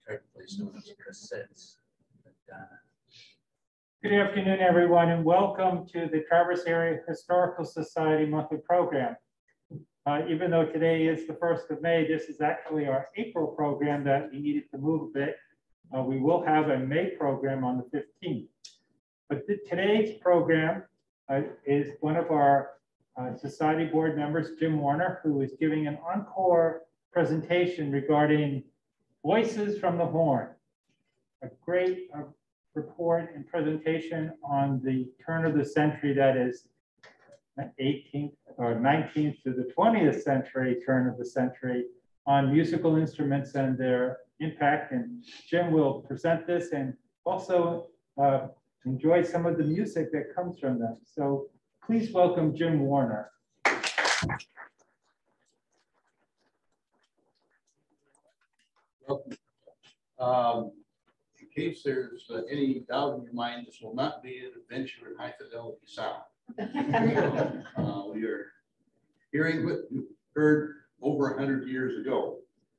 Please note as cassettes. Good afternoon, everyone, and welcome to the Traverse Area Historical Society monthly program. Even though today is the 1st of May, this is actually our April program that we needed to move a bit. We will have a May program on the 15th. But today's program is one of our Society board members, Jim Warner, who is giving an encore presentation regarding Voices from the Horn. A great report and presentation on the turn of the century, that is 18th or 19th to the 20th century, turn of the century, on musical instruments and their impact. And Jim will present this and also enjoy some of the music that comes from them. So please welcome Jim Warner. Welcome. In case there's any doubt in your mind, this will not be an adventure in high fidelity sound. We are hearing what you heard over 100 years ago.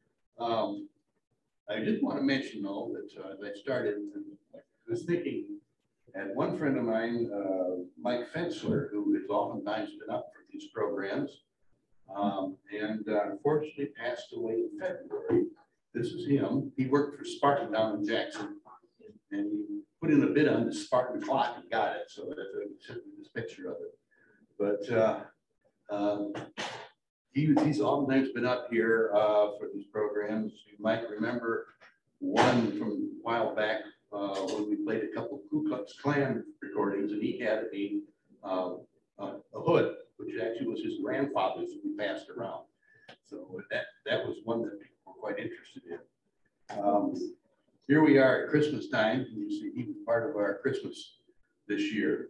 I did want to mention, though, that as I started, I was thinking, and one friend of mine, Mike Fensler, who has oftentimes been up for these programs, and unfortunately passed away in February. This is him. He worked for Spartan down in Jackson, and he put in a bid on the Spartan clock and got it. So that's this picture of it. But he's oftentimes been up here for these programs. You might remember one from a while back when we played a couple of Ku Klux Klan recordings, and he had a hood, which actually was his grandfather's that we passed around. So that was one that people were quite interested in. Here we are at Christmas time. You see, he was part of our Christmas this year.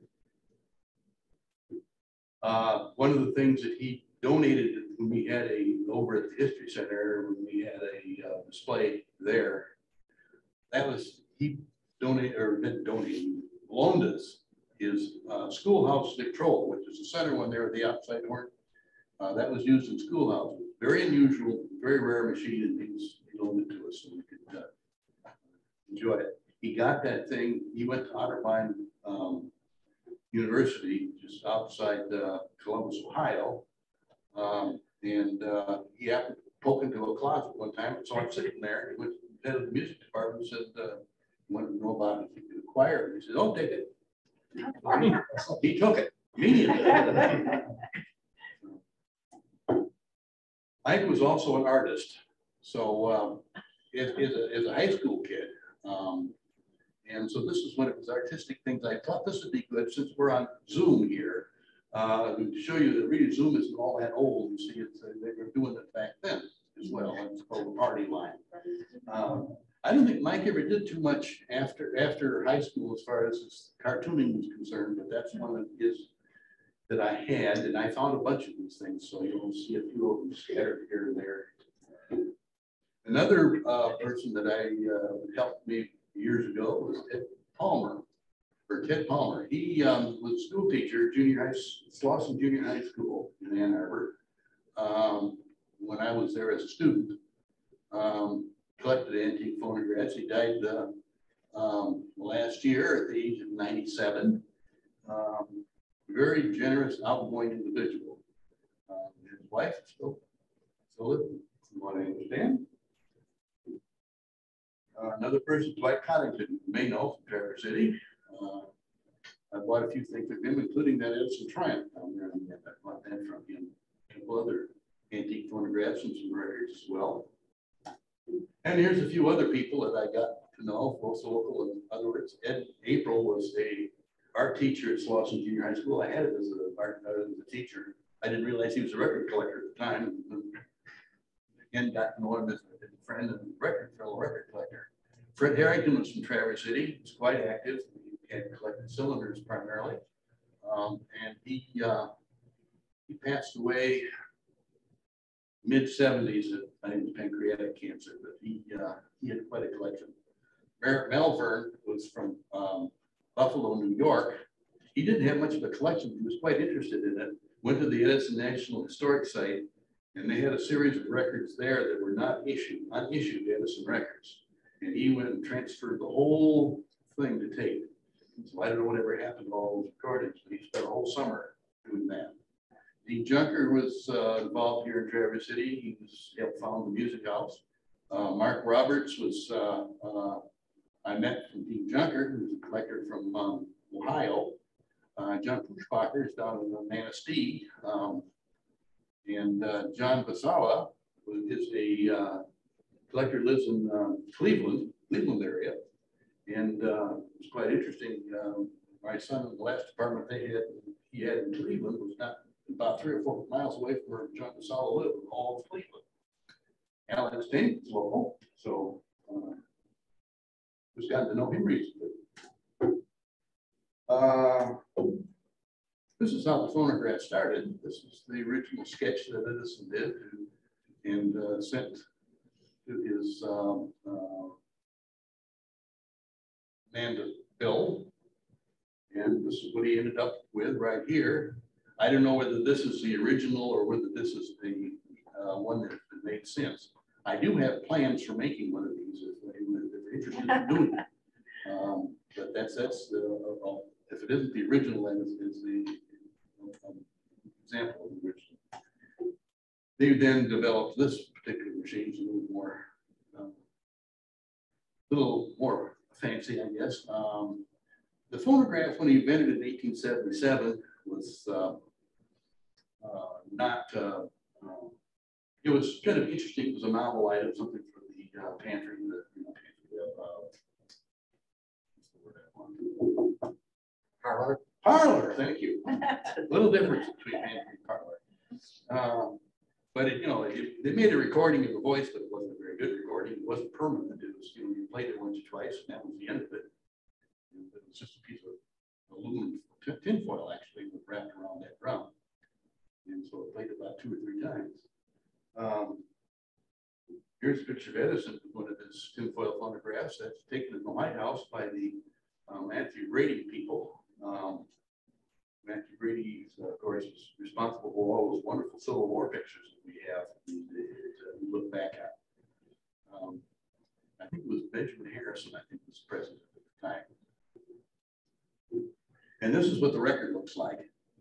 One of the things that he donated when we had over at the History Center, when we had a display there, that was, he donated, or didn't donate, loaned us his schoolhouse Victrola, which is the center one there at the outside door. That was used in schoolhouses. Very unusual, very rare machine, and he loaned it to us so we could enjoy it. He got that thing. He went to Otterbein University, just outside Columbus, Ohio, and he happened to poke into a closet one time and saw him sitting there. He went to the head of the music department and said, wanted to know about it. He could acquire it. He said, "Oh, take it." He took it immediately. Mike was also an artist. So as a high school kid, and so this is when it was artistic things. I thought this would be good since we're on Zoom here to show you that really Zoom isn't all that old. You see, they were doing it back then as well. It's called the party line. I don't think Mike ever did too much after high school as far as his cartooning was concerned, but that's one of his that I had, and I found a bunch of these things. So you'll see a few of them scattered here and there. Another person that helped me years ago was Ted Palmer. He was a school teacher, Slauson Junior High School in Ann Arbor. When I was there as a student, collected antique phonographs. He died last year at the age of 97. Very generous, outgoing individual. His wife still living, from what I understand. Another person, Dwight Coddington, you may know from Traverse City. I bought a few things from him, including that Edison Triumph down there. I bought that from him. A couple other antique phonographs and some records as well. And here's a few other people that I got to know, both local and other words. April was a art teacher at Slauson Junior High School. I had it as a teacher. I didn't realize he was a record collector at the time. Again, got to know him as a friend and fellow record collector. Fred Harrington was from Traverse City. He was quite active. He had collected cylinders primarily. And he passed away mid-70s. I think it was pancreatic cancer, but he had quite a collection. Merritt Malvern was from Buffalo, New York. He didn't have much of a collection. He was quite interested in it. Went to the Edison National Historic Site, and they had a series of records there that were not issued, unissued Edison records. And he went and transferred the whole thing to tape. So I don't know whatever happened to all those recordings, but he spent a whole summer doing that. Dean Junker was involved here in Traverse City. He was helped found the music house. Mark Roberts was, I met from Dean Junker, who's a collector from Ohio. John Pushbacher is down in Manistee. And John Basawa is a collector, lives in Cleveland area. And it's quite interesting. My son in the last apartment he had in Cleveland was not about 3 or 4 miles away from where John Basawa lived, all of Cleveland. Alex Dink is local, so just gotten to know him recently. This is how the phonograph started. This is the original sketch that Edison did and sent to his man Bill. And this is what he ended up with right here. I don't know whether this is the original or whether this is the one that has been made since. I do have plans for making one of these if they're interested in doing it. But that's the, if it isn't the original, then it's the example of the original. They then developed this particular machine, a little more fancy, I guess. The phonograph, when he invented it in 1877, was it was kind of interesting. It was a novel item, something for the pantry. Parlor. Parlor, thank you. A little difference between pantry and parlor. But they made a recording of the voice, but it wasn't a very good recording. It wasn't permanent. It was, you played it once or twice, and that was the end of it. And it was just a piece of aluminum tinfoil actually wrapped around that drum. And so it played about 2 or 3 times. Here's a picture of Edison with one of his tinfoil phonographs that's taken in the White House by the Matthew Brady people. Matthew Brady, of course, is responsible for all those wonderful Civil War pictures that we have that we look back at. I think it was Benjamin Harrison, I think, was president at the time. And this is what the record looks like.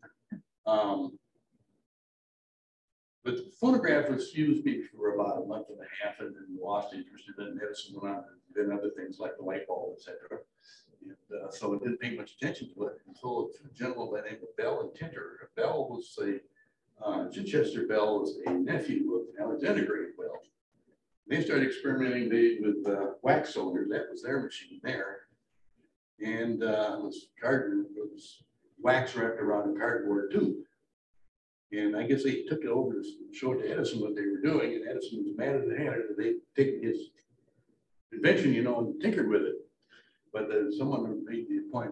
But the phonograph was used maybe for about a month and a half and then lost interest, and then Edison went on and did other things like the light bulb, etc. And so it didn't pay much attention to it until a gentleman by the name of Bell and Tinter. Bell was Chichester Bell was a nephew of Alexander Graham Bell. They started experimenting with wax cylinders. That was their machine there. And it was wax wrapped around a cardboard tube. And I guess they took it over to show it to Edison what they were doing, and Edison was mad at the hand that they'd taken his invention, and tinkered with it. But someone made the point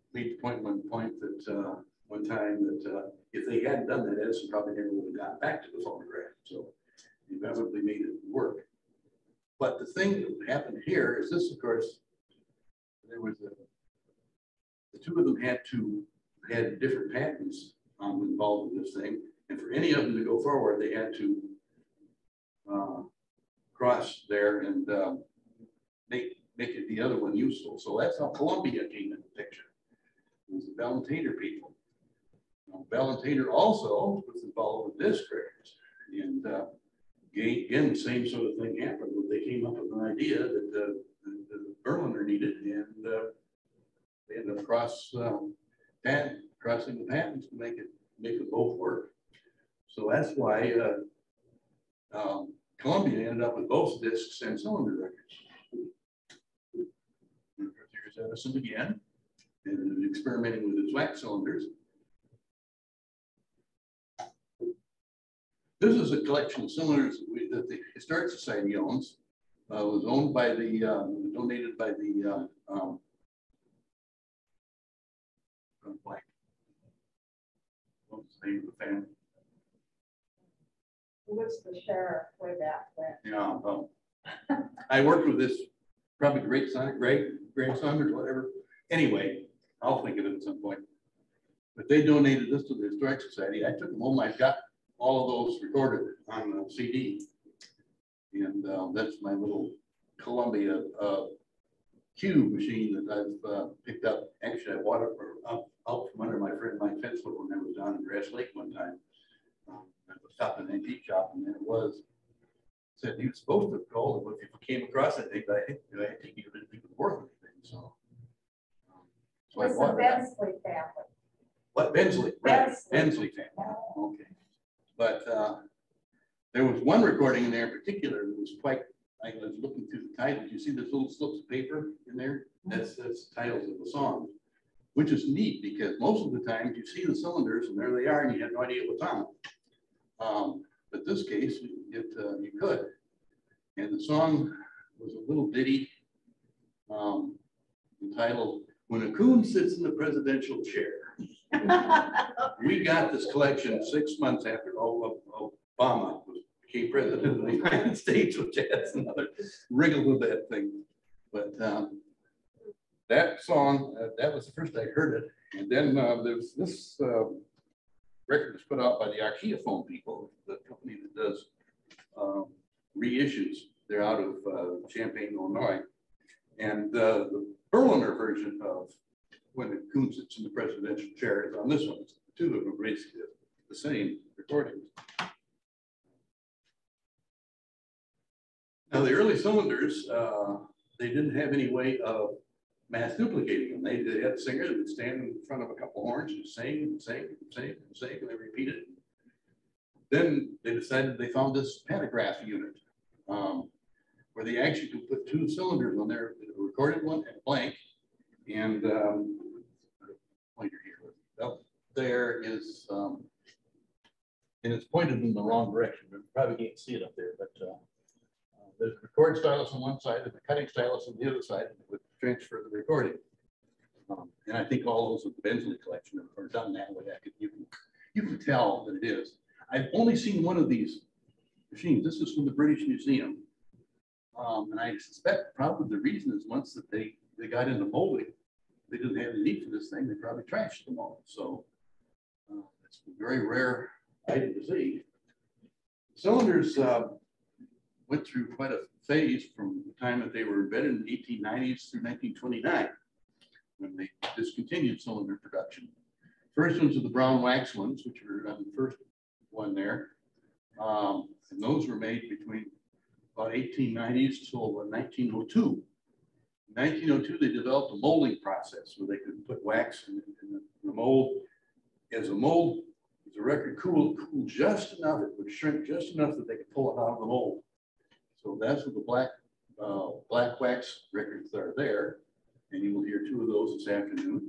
that one time that if they hadn't done that, Edison probably never would have gotten back to the phonograph. So he inevitably made it work. But the thing that happened here is this, of course, there was the two of them had different patents involved in this thing, and for any of them to go forward, they had to cross there and make it the other one useful. So that's how Columbia came in the picture. It was the Bell and Tainter people. Bell and Tainter also was involved with disc records, and again, the same sort of thing happened. They came up with an idea that the Berliner needed, and they ended up crossing the patents to make it both work. So that's why Columbia ended up with both discs and cylinder records. Here's Edison again, and experimenting with his wax cylinders. This is a collection of cylinders that the Historic Society owns. Was owned by donated by the what's the name of the family? Who was the sheriff way back when? Yeah, I worked with this probably grandson or whatever. Anyway, I'll think of it at some point. But they donated this to the Historic Society. I took them home. I've got all of those recorded on CD. And that's my little Columbia cube machine that I've picked up. Actually, I bought it out from under my friend Mike Fensler when I was down in Grass Lake one time. I was stopping an antique shop, and then it was said he was supposed to call, but if you came across it, I think it was worth anything. So, so I It's the bought it. Bensley family. What, Bensley? Right, Bensley. Bensley family. Okay, but there was one recording in there in particular that was quite. I was looking through the titles. You see those little slips of paper in there? That's titles of the songs, which is neat because most of the time you see the cylinders and there they are, and you have no idea what's on them. But this case, you could. And the song was a little ditty entitled "When a Coon Sits in the Presidential Chair." We got this collection 6 months after Obama became president of the United States, which adds another wrinkle to that thing. But that song, that was the first I heard it. And then there's this record was put out by the Archaeophone people, the company that does reissues. They're out of Champaign, Illinois. And the Berliner version of "When a Coon Sits in the Presidential Chair" is on this one. The two of them are basically the same recordings. Now, the early cylinders, they didn't have any way of mass duplicating them. They had a singer that would stand in front of a couple horns and sing and sing and sing and sing, and they repeated it. Then they decided they found this pantograph unit where they actually could put two cylinders on there, a recorded one and a blank. And pointer here. Up there is, and it's pointed in the wrong direction. You probably can't see it up there, but there's a record stylus on one side and the cutting stylus on the other side that would transfer the recording. And I think all those of the Bensley collection are done that way. You can tell that it is. I've only seen one of these machines. This is from the British Museum. And I suspect probably the reason is once that they got into molding, they didn't have the need for this thing. They probably trashed them all. So it's a very rare item to see. Cylinders went through quite a phase from the time that they were invented in the 1890s through 1929, when they discontinued cylinder production. First ones are the brown wax ones, which were on the first one there. And those were made between about 1890s till 1902. In 1902, they developed a molding process where they could put wax in the mold. As the record cooled just enough, it would shrink just enough that they could pull it out of the mold. So that's what the black wax records are there. And you will hear two of those this afternoon.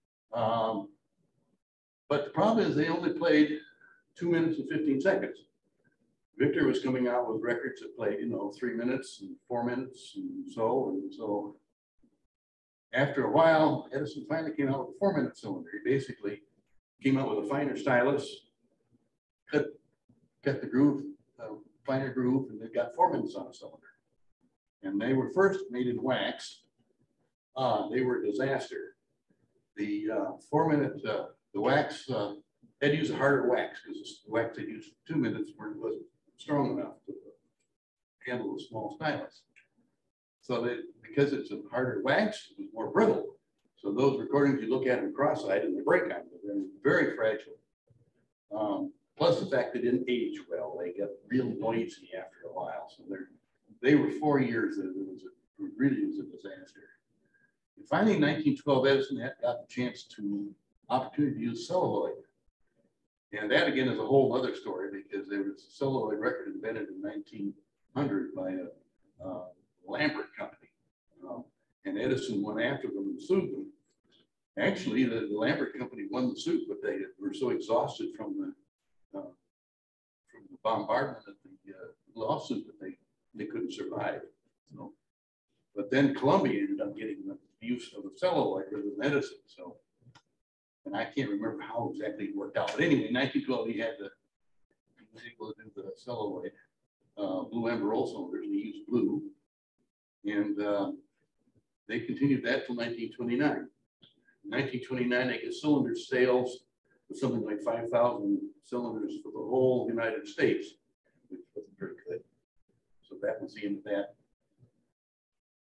But the problem is they only played 2 minutes and 15 seconds. Victor was coming out with records that played, 3 minutes and 4 minutes and so. After a while, Edison finally came out with a 4-minute cylinder. He basically came out with a finer stylus, cut the groove, finer groove, and they got 4 minutes on a cylinder. And they were first made in wax. They were a disaster. The 4-minute, the wax, they had to use a harder wax because the wax they used 2 minutes wasn't strong enough to handle a small stylus. So because it's a harder wax, it was more brittle. So those recordings, you look at them cross-eyed and they break on them. They're very fragile. Plus the fact they didn't age well. They got real noisy after a while. So they were 4 years that it really was a disaster. And finally, in 1912, Edison got the opportunity to use celluloid. And that again is a whole other story because there was a celluloid record invented in 1900 by a Lambert company. And Edison went after them and sued them. Actually, the Lambert company won the suit, but they were so exhausted from the bombardment of the lawsuit that they couldn't survive. So, but then Columbia ended up getting the use of the celluloid rather than Edison. So, and I can't remember how exactly it worked out. But anyway, in 1912, he was able to do the celluloid blue amberol cylinders, and he used blue. And they continued that till 1929. In 1929, they get cylinder sales with something like 5,000 cylinders for the whole United States, which wasn't very good. So that was the end of that.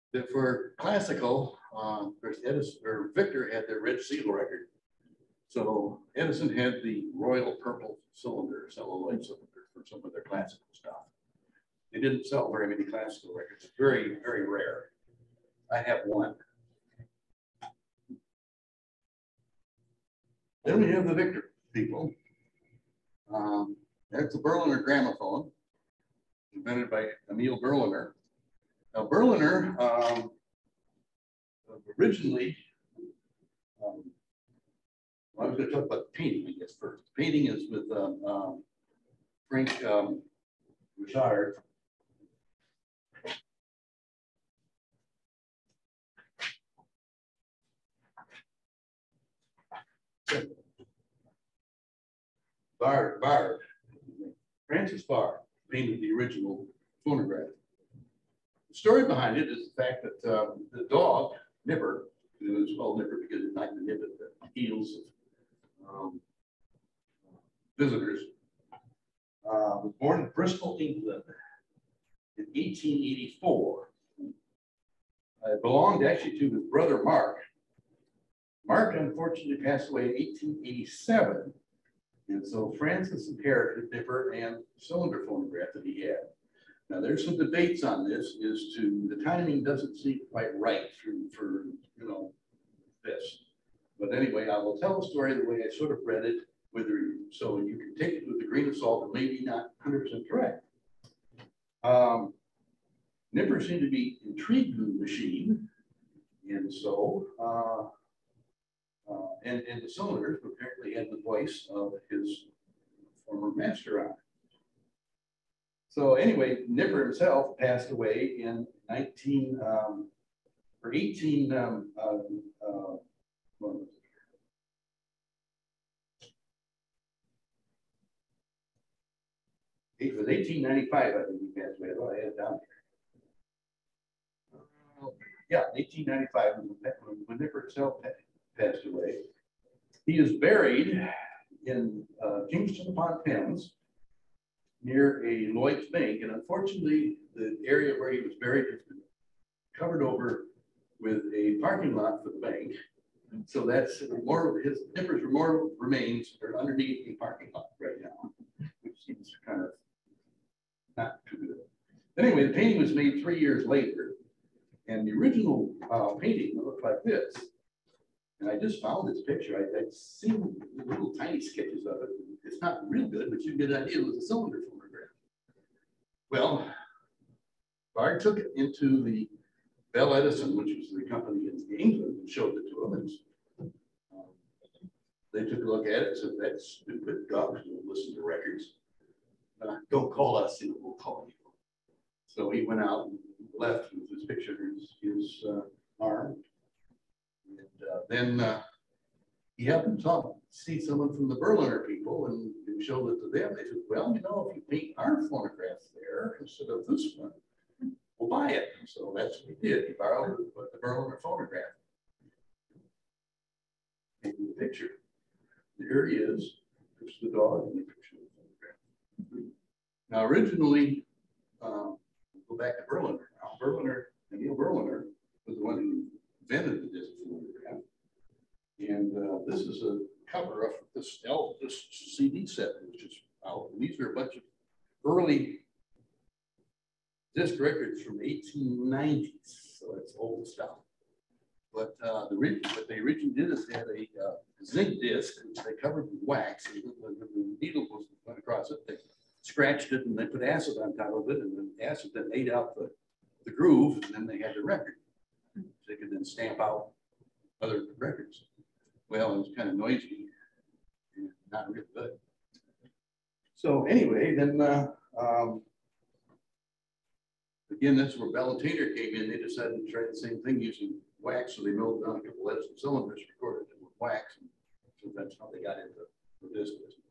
that for classical, Edison or Victor had the red seal record. So Edison had the royal purple cylinder, celluloid cylinder for some of their classical stuff. They didn't sell very many classical records. It's very, very rare. I have one. Then we have the Victor people. That's the Berliner gramophone, invented by Emil Berliner. Now, Berliner originally, well, I was going to talk about painting, I guess, first. Painting is with Frank Richard. Francis Barr painted the original phonograph. The story behind it is the fact that the dog, Nipper, it was called Nipper because it liked to nip at the heels of visitors, was born in Bristol, England in 1884. It belonged actually to his brother Mark. Mark unfortunately passed away in 1887. And so Francis inherited Nipper and cylinder phonograph that he had. Now there's some debates on this as to the timing doesn't seem quite right for you know, this. But anyway, I will tell the story the way I sort of read it, so you can take it with a grain of salt and maybe not 100% correct. Nipper seemed to be intrigued with the machine. And so, and the cylinders apparently had the voice of his former master on it. So anyway, Nipper himself passed away in 18, it was 1895, I think he passed away. I had it down here. Yeah, 1895 when Nipper himself passed away. He is buried in Kingston upon Thames near a Lloyd's bank, and unfortunately, the area where he was buried has been covered over with a parking lot for the bank. So that's more of his Nipper's memorial remains are underneath a parking lot right now, which seems kind of not too good. Anyway, the painting was made 3 years later, and the original painting looked like this. And I just found this picture. I'd seen little tiny sketches of it. It's not real good, but you get an idea it was a cylinder phonograph. Well, Bard took it into the Bell Edison, which was the company in England, and showed it to them. And, they took a look at it and said, "That's stupid. Dogs don't listen to records. Don't call us, we'll call you." So he went out and left with his picture, his arm. And then he happened to see someone from the Berliner people and showed it to them. They said, "Well, you know, if you paint our phonograph there instead of this one, we'll buy it." So that's what he did. He borrowed the Berliner phonograph. Take the picture. There he is. There's the dog in the picture of the phonograph. Now, originally, go back to Berliner. Now, Emil Berliner was the one who invented the disc phonograph. And this is a cover of this CD set, which is out. These are a bunch of early disc records from the 1890s, so it's old stuff. But what they originally did is they had a zinc disc, which they covered with wax. And the needle went across it. They scratched it and they put acid on top of it, and then acid then ate out the groove, and then they had the record. So they could then stamp out other records. Well, it was kind of noisy and not real good. So anyway, then again, that's where Bell and Taylor came in. They decided to try the same thing using wax. So they milled down a couple of Edison cylinders, recorded it with wax. And so that's how they got into the disc business.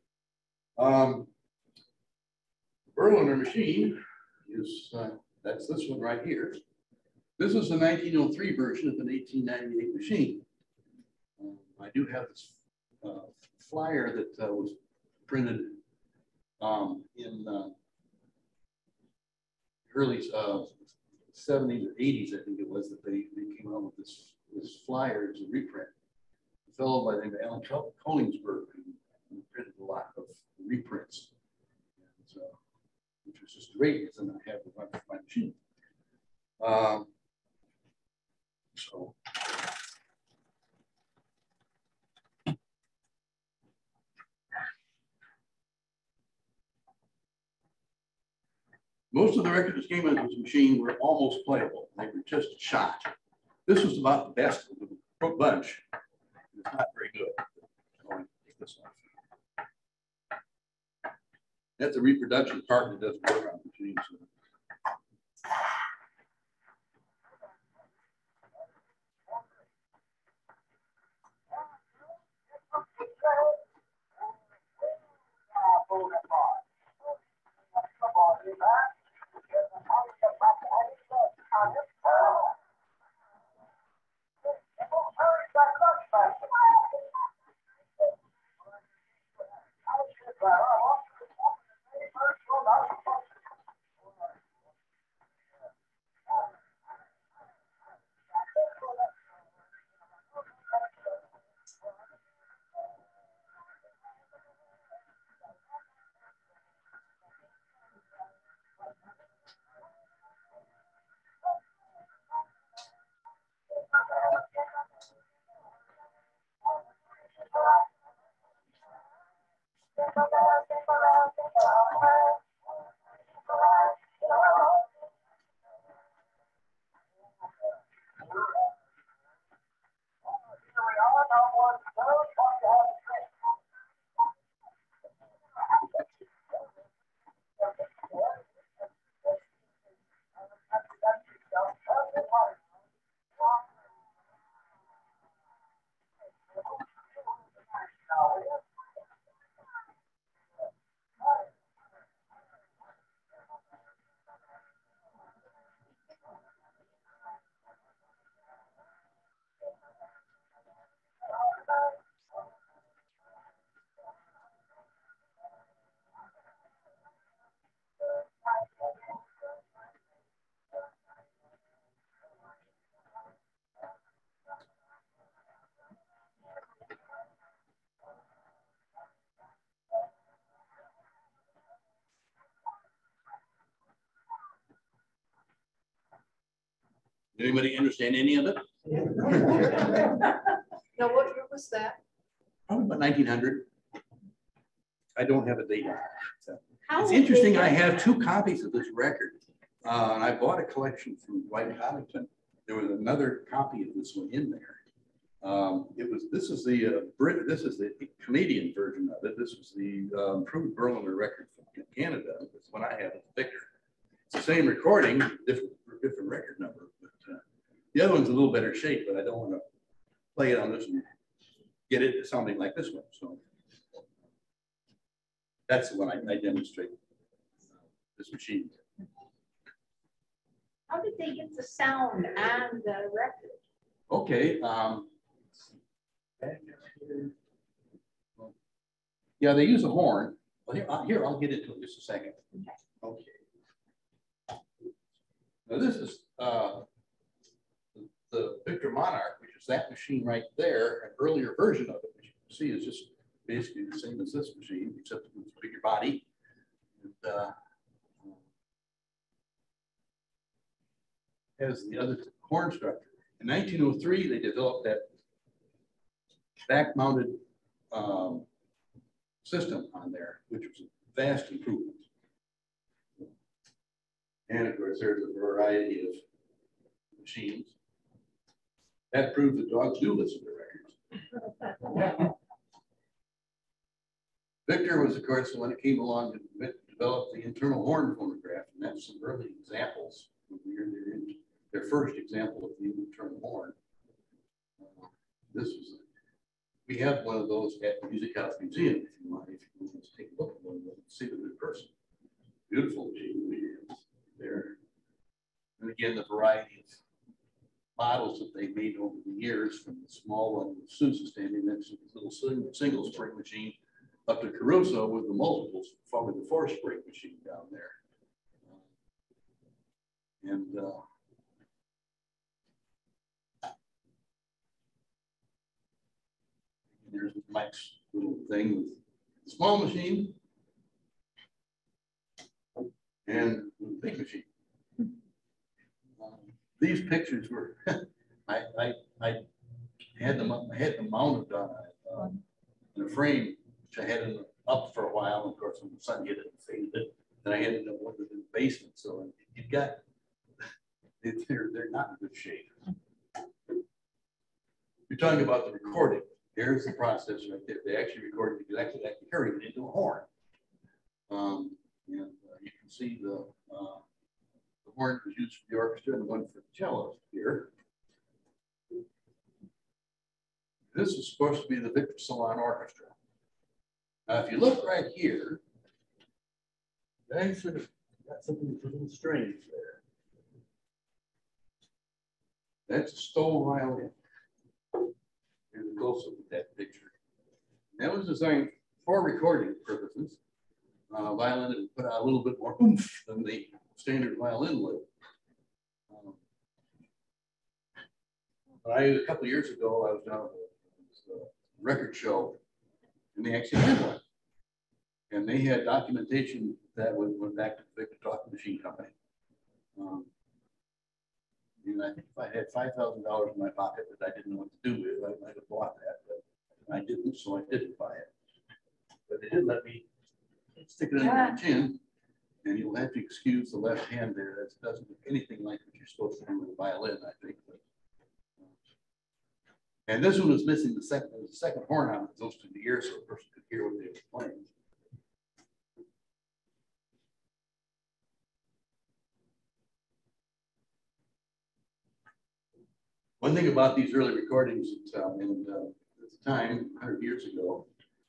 Berliner machine is, that's this one right here. This is the 1903 version of an 1898 machine. I do have this flyer that was printed in early 70s or 80s, I think it was, that they came out with this flyer as a reprint. A fellow by the name of Alan Kolingsberg who printed a lot of reprints, and, which was just great because then I have the one for my machine. So. Most of the records that came into this machine were almost playable. They were just shot. This was about the best of the bunch. It's not very good. So take this off. That's a reproduction part that doesn't work on machines. Anybody understand any of it? Now, what year was that? Probably about 1900. I don't have a date on it. So. How It's interesting. I have 2 copies of this record. And I bought a collection from Dwight Covington. There was another copy of this one in there. This is the Canadian version of it. This was the improved Berliner record from Canada. That's what I have with Victor. It's the same recording, different record number, but the other one's a little better shape, but I don't want to play it on this and get it to something like this one. So that's the one I demonstrate this machine. How did they get the sound and the record? Okay. Yeah, they use a horn. Well, here, I'll get into it in just a second. Okay. Now this is the Victor Monarch, which is that machine right there. An earlier version of it, which you can see is just basically the same as this machine, except with a bigger body. And, has the other horn structure. In 1903, they developed that back-mounted system on there, which was a vast improvement. And of course, there's a variety of machines. That proves that dogs do listen to records. Victor was, of course, the one that came along to develop the internal horn phonograph, and that's some early examples. Their first example of the internal horn. We have one of those at the Music House Museum, if you want to take a look at one and see them in person. Beautiful machine there. And again, the variety of models that they made over the years, from the small one with Susan standing next to the little single spring machine up to Caruso with the multiples, following the 4-spring machine down there. And wax little thing with a small machine and a big machine. These pictures were, I had them mounted on in a frame, which I had it up for a while. And of course, when the sun hit it and faded it, then I had it up in the basement. So you've got, they're not in good shape. You're talking about the recording. Here's the process right there. They actually recorded exactly like you carried it into a horn. And you can see the horn was used for the orchestra and the one for the cello here. This is supposed to be the Victor Monarch Orchestra. Now, if you look right here, they sort of got something a little strange there. That's a stole violin. Here's a close-up of that picture. That was designed for recording purposes. Violin would put out a little bit more oomph than the standard violin would. A couple of years ago, I was down at a record show, and they actually had one. And they had documentation that went back to the Victor Talking Machine Company. And I think if I had $5,000 in my pocket that I didn't know what to do with, I might have bought that, but I didn't, so I didn't buy it. But they did let me stick it in my chin, and you'll have to excuse the left hand there. That doesn't look anything like what you're supposed to do with a violin, I think. But, and this one was missing the second horn on it, close to the ear, so a person could hear what they were playing. One thing about these early recordings, at the time, 100 years ago,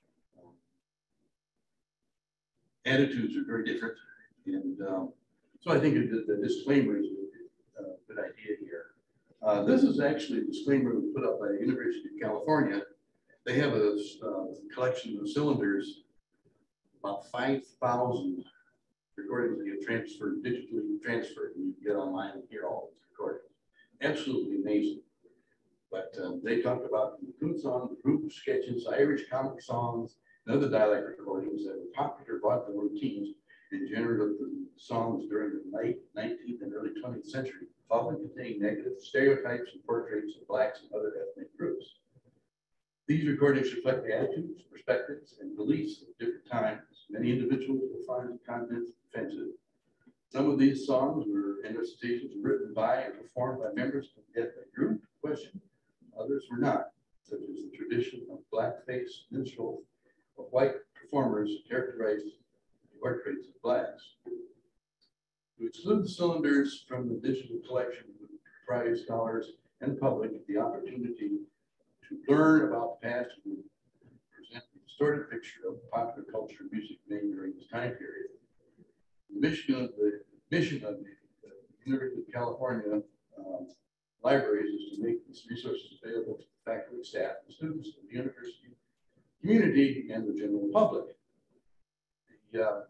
attitudes are very different. And so I think the disclaimer is a good idea here. This is actually a disclaimer that was put up by the University of California. They have a collection of cylinders, about 5,000 recordings that get transferred, digitally transferred, and you can get online and hear all these recordings. Absolutely amazing. But they talked about the coon songs, group sketches, Irish comic songs, and other dialect recordings that were popular vaudeville routines and generated the songs during the late 19th and early 20th century, often containing negative stereotypes and portraits of blacks and other ethnic groups. These recordings reflect the attitudes, perspectives, and beliefs of different times. Many individuals will find the content offensive. Some of these songs and recitations were written by and performed by members of the ethnic group in question. Others were not, such as the tradition of blackface minstrel of white performers characterized the portraits of blacks. To exclude the cylinders from the digital collection would deprive scholars and the public of the opportunity to learn about the past and present a distorted picture of popular culture and music made during this time period. The mission of the University of California libraries is to make these resources available to the faculty, staff, and students of the university, community, and the general public. The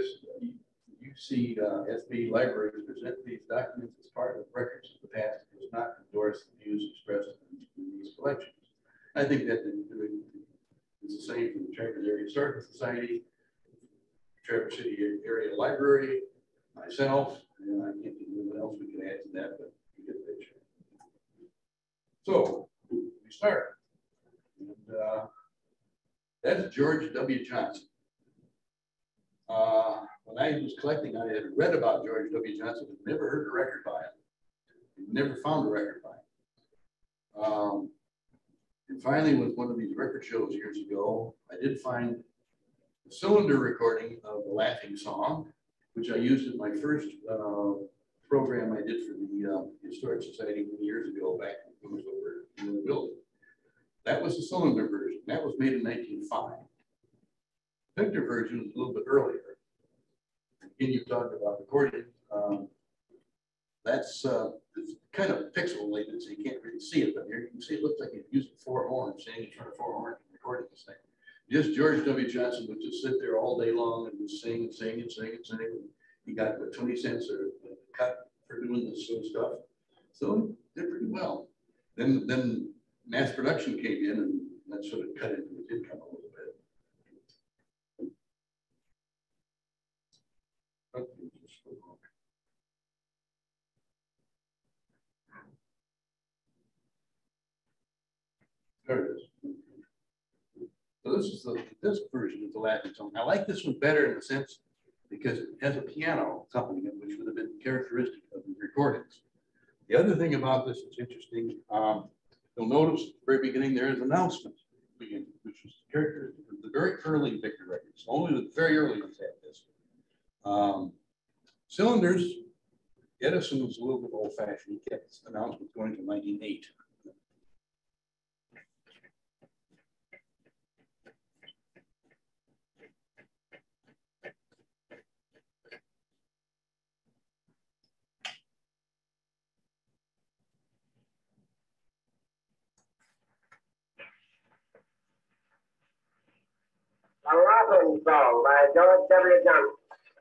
UCSB libraries present these documents as part of records of the past. It does not endorse the views expressed in these collections. I think that is the same for the Traverse Area Historical Society, Traverse City Area Library, myself, and I can't think of anyone else we can add to that, but you get the picture. So we start. And that's George W. Johnson. When I was collecting, I had read about George W. Johnson, but never heard a record by him. Never found a record by him. And finally, with one of these record shows years ago, I did find a cylinder recording of the Laughing Song, which I used in my first program I did for the Historic Society many years ago back when I was over in the building. That was the cylinder version. That was made in 1905. The Victor version was a little bit earlier. Again, you talked about recording. That's it's kind of pixelated, so you can't really see it. But here you can see it looks like he's using four horns, standing in front of four horns and recording this thing. Just George W. Johnson would just sit there all day long and just sing and sing and sing and sing. And he got 20 cents a cut for doing this sort of stuff. So he did pretty well. Then mass production came in, and that sort of cut into his income a little bit. There it is. So this is the disc version of the Latin song. I like this one better in the sense because it has a piano accompaniment, which would have been characteristic of the recordings. The other thing about this is interesting. You'll notice at the very beginning there is an announcement, which is characteristic of the very early Victor records. Only the very early ones had this. Cylinders, Edison was a little bit old-fashioned. He kept announcements going to 1908. A Robin song by George W. Johnson.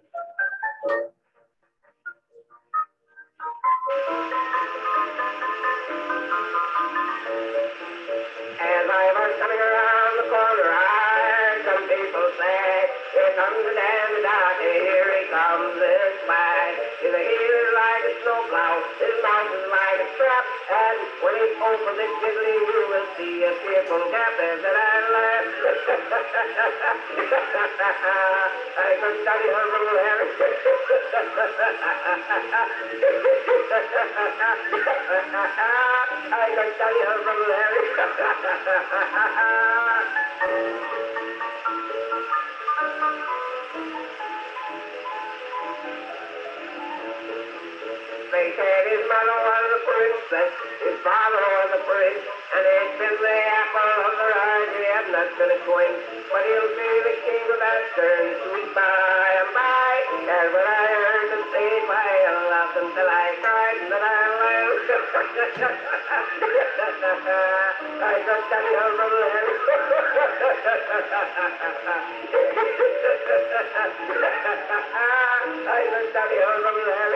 As I was coming around the corner, I heard some people say, "Here comes the dandy darky, here he comes this way. His heel is like a snowplow, his mouth is like a trap, and when he opens it gently, you will see a fearful gap." As that I laughed. I could study her from Larry. I could study her from Larry. They said his mother was a princess, his father was a prince, and he'd been the apple of their eye, he had not been a queen. But he'll be the king of that turn, sweet by and by. And when I heard them say it, why I laughed until I cried, and then I laughed. I just got it over there. I just got it over there.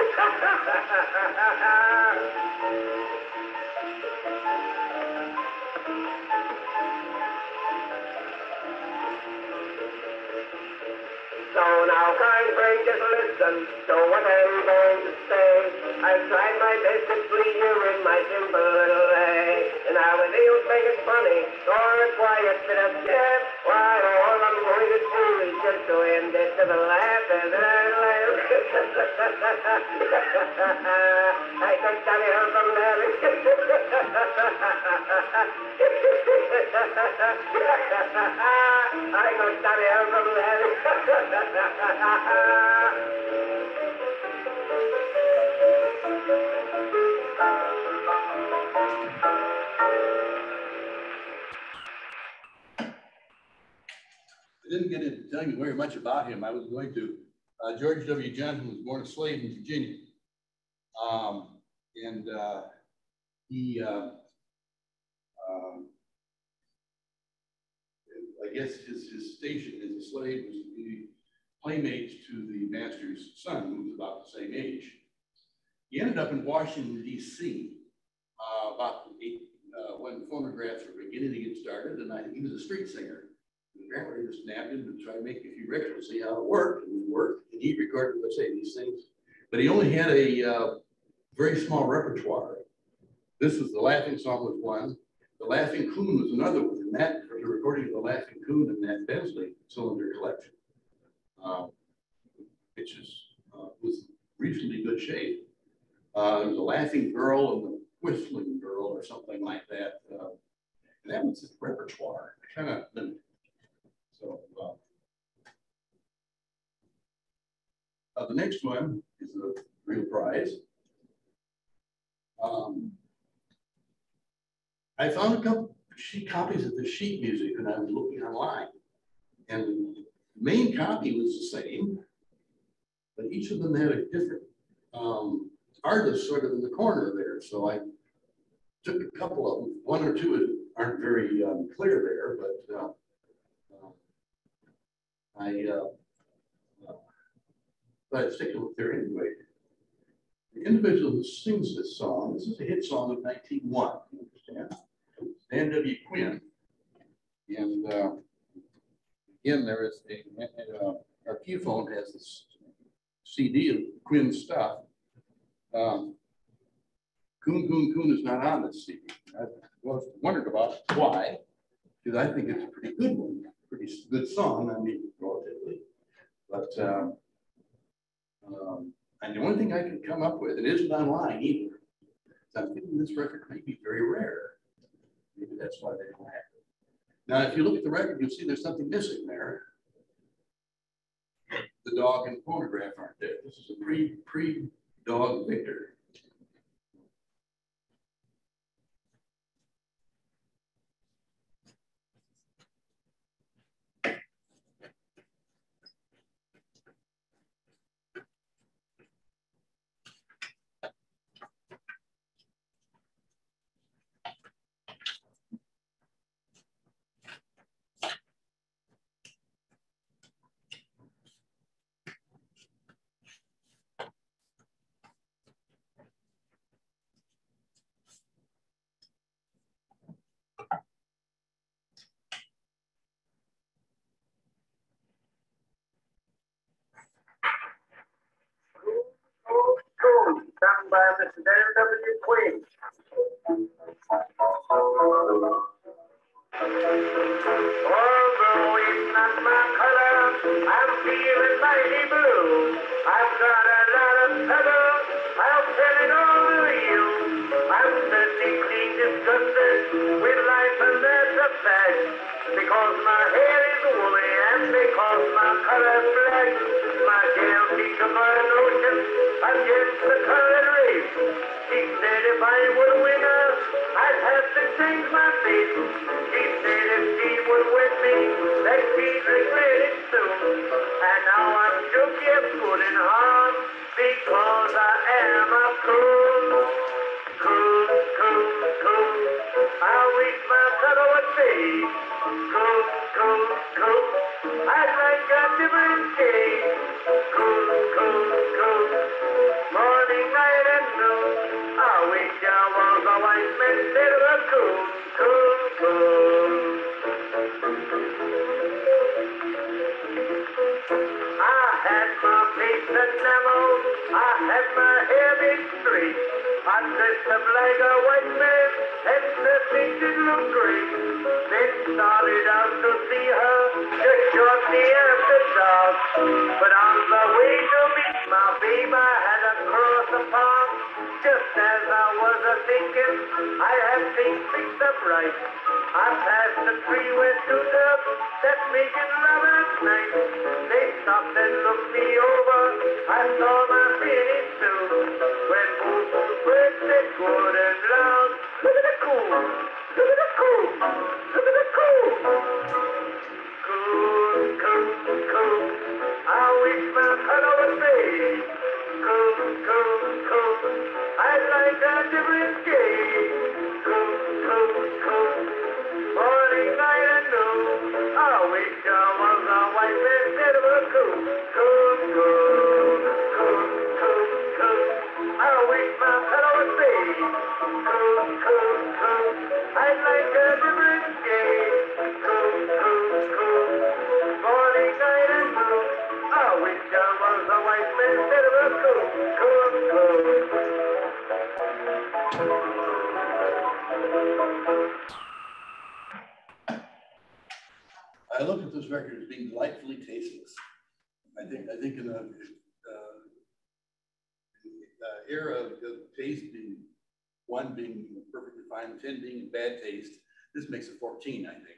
So now, kind friend, just listen to what I'm going to say. I've tried my best to please you in my simple little way. And I will either make it funny or a quiet bit of chat. Why, all I'm going to do is just to end it to the laugh and then I laugh. I can study her from Larry. I can study her from Larry. I didn't get into telling you very much about him. I was going to. George W. Johnson was born a slave in Virginia. He, I guess his station as a slave was to be playmates to the master's son, who was about the same age. He ended up in Washington, D.C. When phonographs were beginning to get started, and he was a street singer. Apparently, they just nabbed him and tried to make a few records, see how it worked, and it worked. And he recorded, let's say, these things. But he only had a very small repertoire. This was the Laughing Song was one. The Laughing Coon was another one, and that was a recording of the Laughing Coon in that Bensley cylinder collection, which was reasonably good shape. There was a Laughing Girl and the Whistling Girl, or something like that. And that was his repertoire, kind of limited. So the next one is a real prize. I found a couple copies of the sheet music when I was looking online, and the main copy was the same, but each of them had a different artist sort of in the corner there. So I took a couple of them. One or two aren't very clear there, but I'd stick to it there anyway. The individual who sings this song, this is a hit song of 1901, you understand? Stan W. Quinn. And again, there is our Q phone has this CD of Quinn's stuff. Coon is not on this CD. I was wondered about why, because I think it's a pretty good one, pretty good song. I mean, relatively, but and the only thing I can come up with, it isn't online either. So I'm thinking this record may be very rare. Maybe that's why they don't have it. Now, if you look at the record, you'll see there's something missing there. The dog and phonograph aren't there. This is a pre-dog Victor. Sung by Mr. Dan W. Quinn. Although it's not my color, I'm feeling mighty blue. I've got a lot of trouble, I'll tell it all to you. I'm certainly disgusted with life, and that's a fact. Because my hair is woolly and because my color's black, my gal thinks of my notion against the colored race. She said if I were a winner, I'd have to change my face. She said if she would with me, that she'd regret it soon. And now I'm shook yet good and hard, because I am a coon. Coon, coon, coon. I wish my color would be coon, coon, coon. I'd like a different shade. Coon, coon, coon. Morning, night, and noon. I wish I was a white man instead of a coon, coon, coon. I had my face enameled, I had my hair made straight. I dressed up like a white man, and certainly did look great. Then started out to see her, just shortly after dark. But on the way to meet my babe, I had to cross the park. Just as I was a-thinking, I had things fixed up right. I passed the tree where two doves that making love at night. They stopped and looked me over. I saw my finish too. When both the birds said good and loud, look at the coon, look at the coon, look at the coon. Coon, coon, coon. I wish my color would fade. Coon, coon, coon. I'd like a different shade. Coon, coon, coon. Morning, night, and noon. I wish I was a white man instead of a coon. Coon, coon, coon, coon, coon. I wish my color would fade. Coon, coon, coon. I'd like a different shade. Coon, coon, coon. Morning, night, and noon. I wish I was a white man instead of a coon. Coon, coon. I look at this record as being delightfully tasteless. I think in the era of taste being 1 being perfectly fine, 10 being in bad taste, this makes it 14, I think.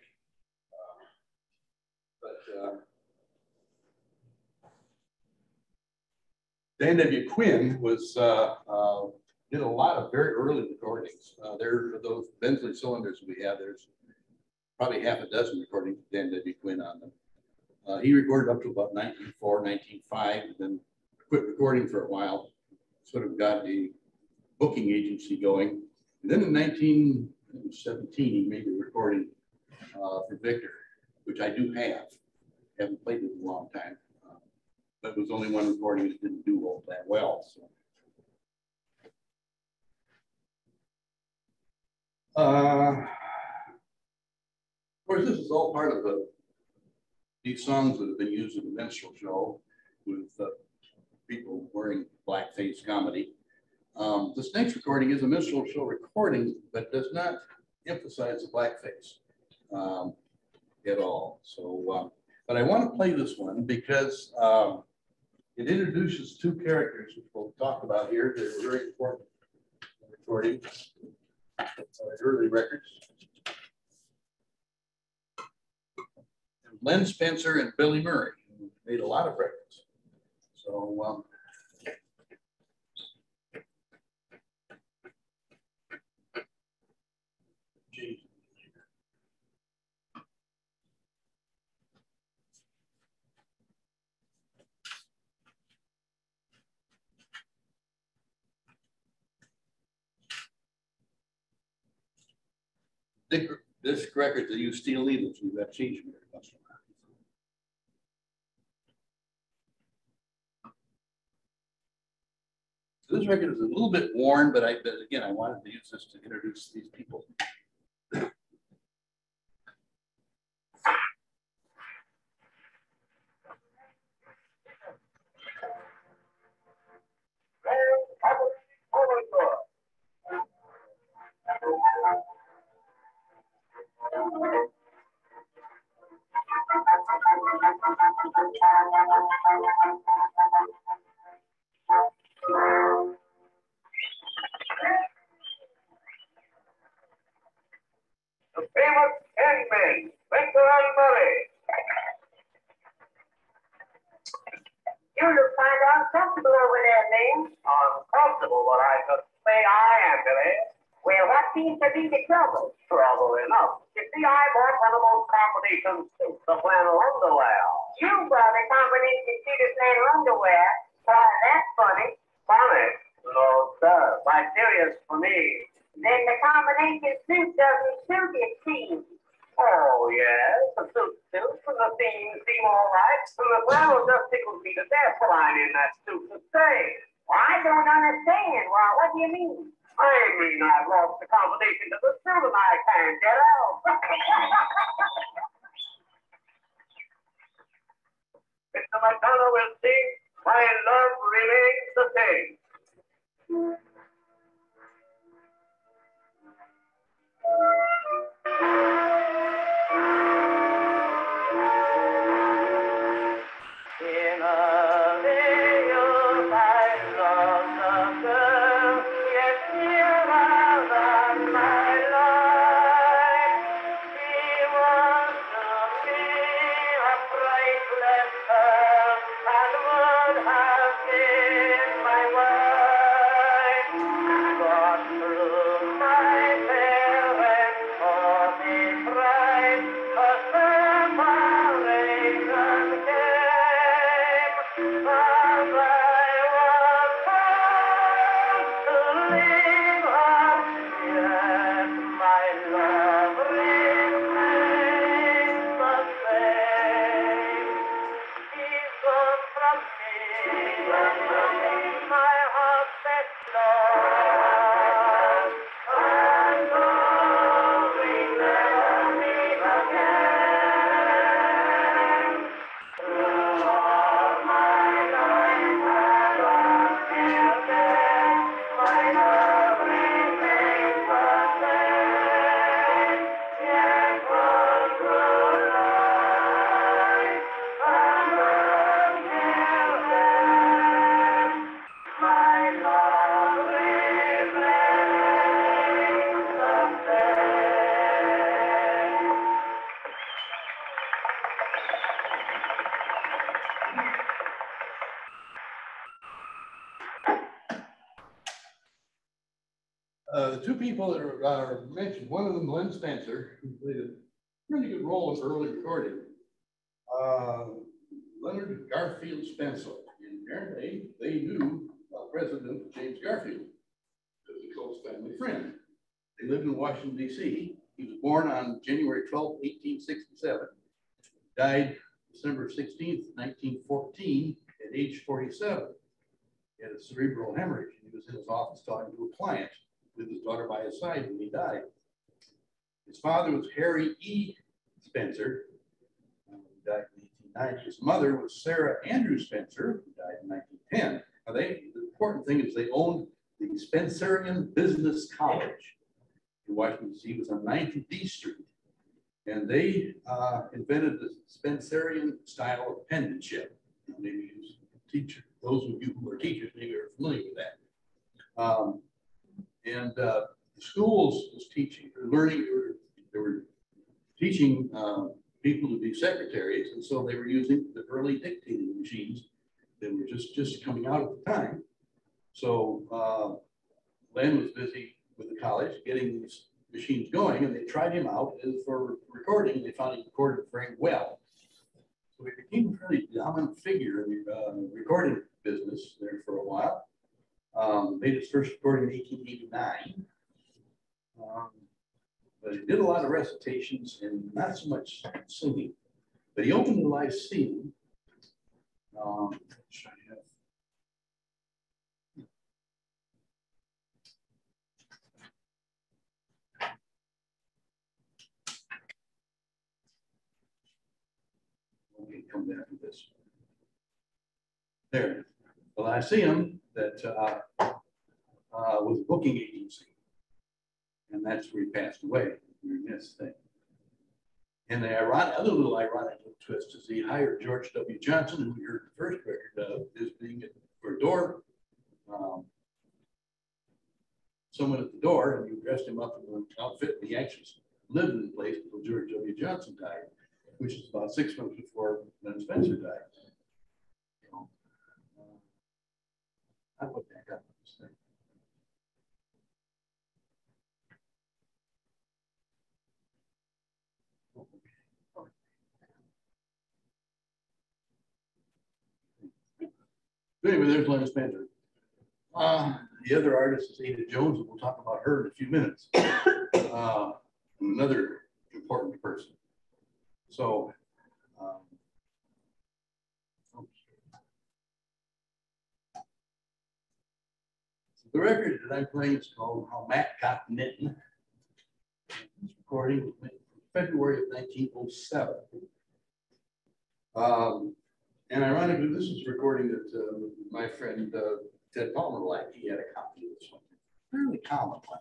Dan W. Quinn was did a lot of very early recordings. There are those Bensley cylinders we have. There's probably half a dozen recordings of Dan W. Quinn on them. He recorded up to about 1904, 1905, and then quit recording for a while. Sort of got a booking agency going. And then in 1917, he made a recording for Victor, which I do have. Haven't played it in a long time. But it was only one recording that didn't do all that well. So. course, this is all part of these songs that have been used in the minstrel show with people wearing blackface comedy. This next recording is a minstrel show recording, but does not emphasize the blackface at all. So, but I want to play this one because it introduces two characters, which we'll talk about here. They're very important recording, early records. Len Spencer and Billy Murray, who made a lot of records. So, this record that you steal needles, we've got change from every customer. So this record is a little bit worn, but again, I wanted to use this to introduce these people. The famous hangman, Victor Monarch. You look kind of uncomfortable over there, man. Uncomfortable, but I just say I am, Billy. Well, what seems to be the trouble? Trouble enough. You see, I bought one of those combination suits, the flannel underwear. You bought a combination suit of flannel underwear? Why, that's funny. Funny? No, sir. Quite serious for me. Then the combination suit doesn't suit it, seems. Oh, yes, the suit suits and the seams seem all right. And the flannel just tickles me to death lying in that suit to stay. Well, I don't understand. Well, what do you mean? I mean I've lost the combination to the suit and I can't get out. Mr. McDonough will see my love remains the same. In a veil I love the girl, yet nearer than my life. She was to me a priceless pearl, and would have been my wife. But through my parents for me tried, a separation came. As I was forced to leave her, yet my love remains the same. She's gone from me, my heart set lost, and though we never meet again, through all my life and all till death, my love remains the same. Yet for through life and until death, my love remains the same. The two people that are mentioned, one of them, Len Spencer, who played a really good role in early recording. Leonard Garfield Spencer. And apparently they knew President James Garfield, who was a close family friend. They lived in Washington, D.C. He was born on January 12, 1867, died December 16th, 1914, at age 47. He had a cerebral hemorrhage. He was in his office talking to a client with his daughter by his side when he died. His father was Harry E. Spencer, who died in 1890. His mother was Sarah Andrew Spencer, who died in 1910. Now the important thing is they owned the Spencerian Business College in Washington, D.C. It was on 9th D Street. And they invented the Spencerian style of penmanship. Maybe you teacher, those of you who are teachers maybe are familiar with that. The schools was teaching, learning, they were teaching people to be secretaries, and so they were using the early dictating machines that were just coming out at the time. So Len was busy with the college getting these machines going, and they tried him out for recording. They found he recorded very well. So he became a fairly dominant figure in the recording business there for a while. Made his first recording in 1889. But he did a lot of recitations and not so much singing. But he opened the Lyceum. Come back to this. There, the Lyceum that was a booking agency, and that's where he passed away during this thing. And the other little ironic twist is he hired George W. Johnson, who we heard the first record of, is being for a door, someone at the door, and he dressed him up in an outfit, and he actually lived in the place until George W. Johnson died, which is about 6 months before Len Spencer died. So, I put back up this thing. Anyway, there's Len Spencer. The other artist is Ada Jones, and we'll talk about her in a few minutes. Another important person. So, the record that I'm playing is called How Matt Got Knitting. This recording was made in February of 1907. And ironically, this is a recording that my friend Ted Palmer liked. He had a copy of this one. Fairly common one.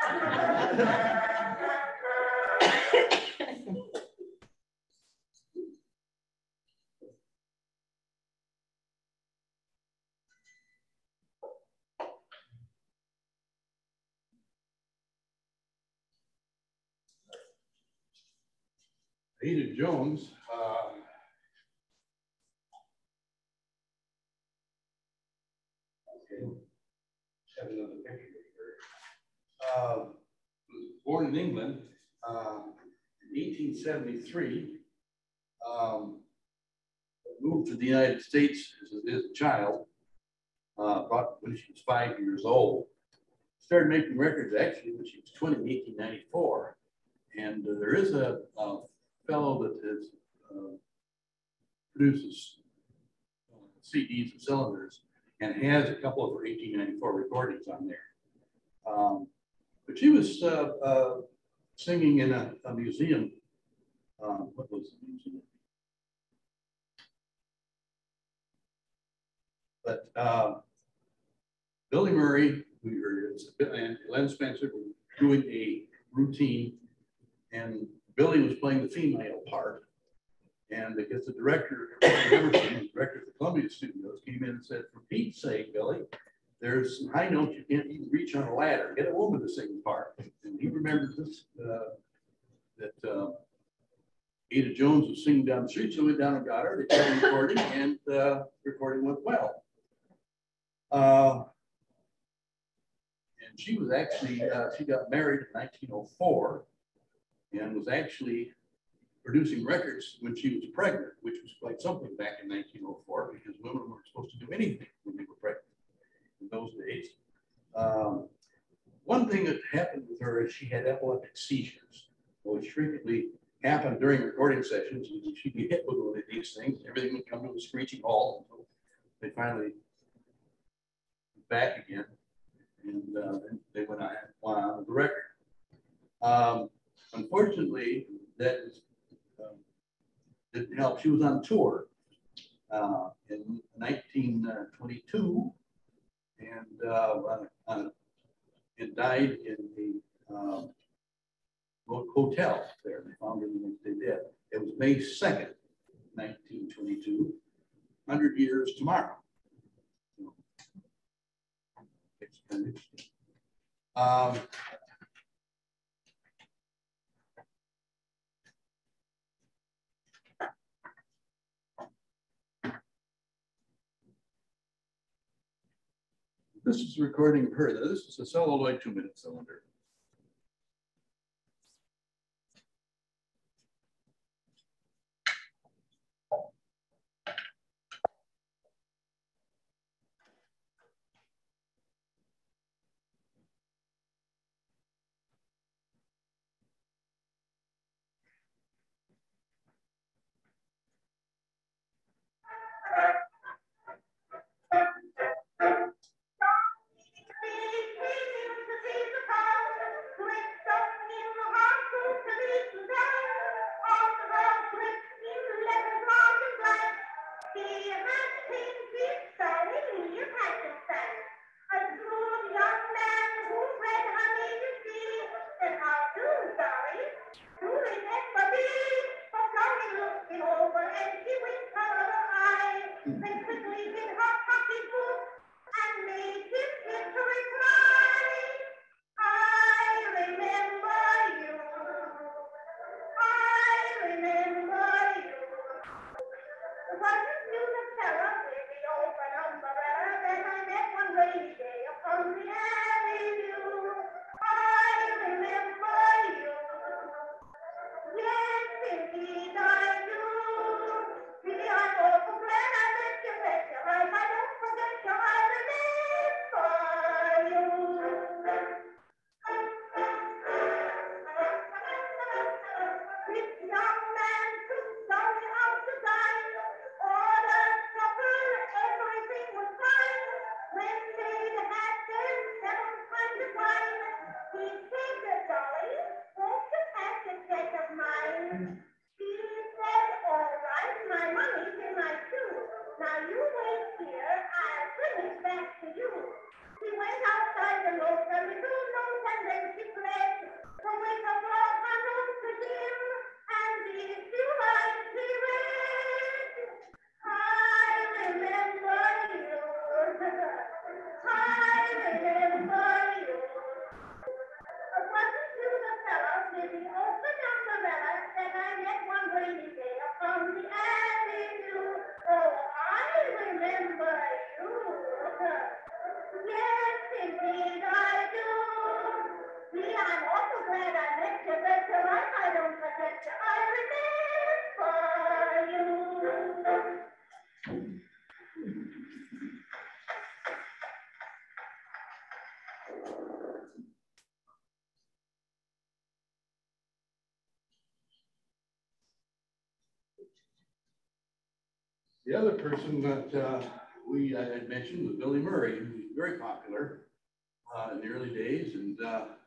Ada Jones, okay, have another picture of her. Was born in England in 1873. Moved to the United States as a child, about when she was 5 years old. Started making records actually when she was 20 in 1894. And there is a fellow that has produces CDs and cylinders and has a couple of her 1894 recordings on there. But she was singing in a museum. What was the museum? But Billy Murray, and Len Spencer were doing a routine, and Billy was playing the female part. And because the director, Emerson, the director of the Columbia Studios, came in and said, "For Pete's sake, Billy, there's some high notes you can't even reach on a ladder. Get a woman to sing the part." And he remembered this, that Ada Jones was singing down the street, so he went down and got her. They started recording, and the recording went well. And she was actually, she got married in 1904 and was actually producing records when she was pregnant, which was quite something back in 1904 because women weren't supposed to do anything when they were pregnant in those days. One thing that happened with her is she had epileptic seizures, which frequently happened during recording sessions. She'd be hit with one of these things, everything would come to a screeching halt until they finally back again, and then they went on with the record. Unfortunately, that didn't help. She was on tour in 1922 and died in the hotel there. They found her the next day dead. It was May 2nd, 1922, 100 years tomorrow. It's kind of interesting. This is a recording of her. This is a celluloid 2-minute cylinder. He went outside and looked, and we told no, and then she The other person that I had mentioned was Billy Murray, who was very popular in the early days, and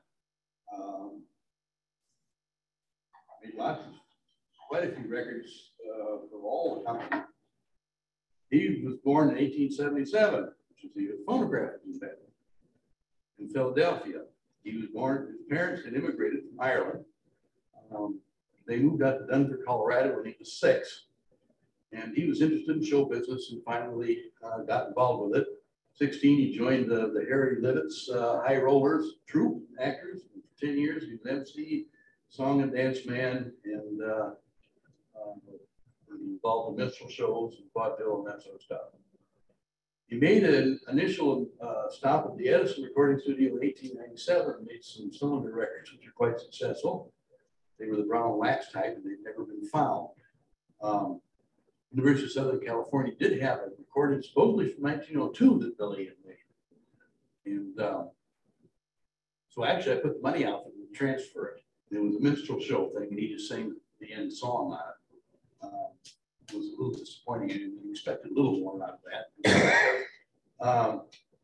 made quite a few records for all the companies. He was born in 1877, which is the year the phonograph was invented in Philadelphia. He was born, his parents had immigrated from Ireland. They moved out to Denver, Colorado when he was 6. And he was interested in show business and finally got involved with it. 16, he joined the Harry Livet's High Rollers troupe, actors. For 10 years, he was MC, song and dance man, and involved in minstrel shows and vaudeville and that sort of stuff. He made an initial stop at the Edison recording studio in 1897 and made some cylinder records, which are quite successful. They were the brown wax type, and they've never been found. University of Southern California did have a recording supposedly from 1902 that Billy had made. And so actually I put the money out for him to transfer it. It was a minstrel show thing, and he just sang the end song on it. It was a little disappointing. I didn't expect a little more out of that.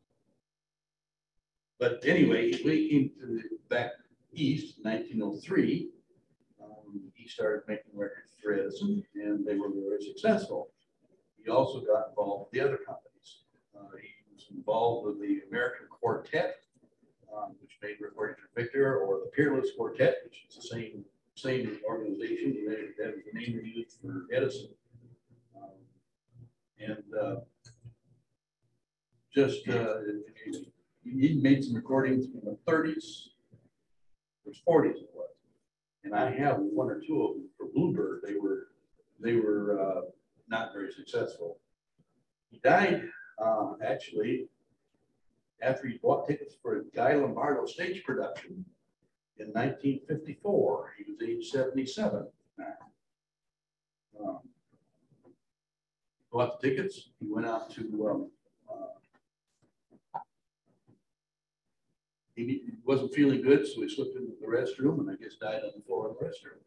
But anyway, when he came to back east in 1903, he started making records for Edison, and they were very successful. He also got involved with the other companies. He was involved with the American Quartet, which made recordings for Victor, or the Peerless Quartet, which is the same organization. That was the name they used for Edison. He made some recordings in the 30s, or 40s it was. And I have one or two of them for Bluebird. They were not very successful. He died actually after he bought tickets for a Guy Lombardo stage production in 1954. He was age 77 now. Bought the tickets. He went out to he wasn't feeling good, so he slipped into the restroom and I guess died on the floor of the restroom.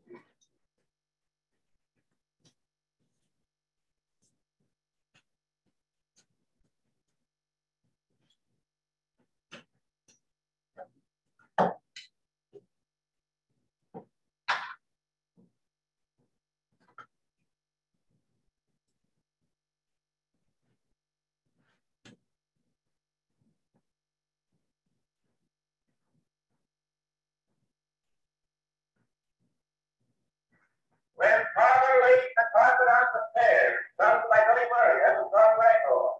When Father laid the carpet on the stairs, sung by Billy Murray, as a song record.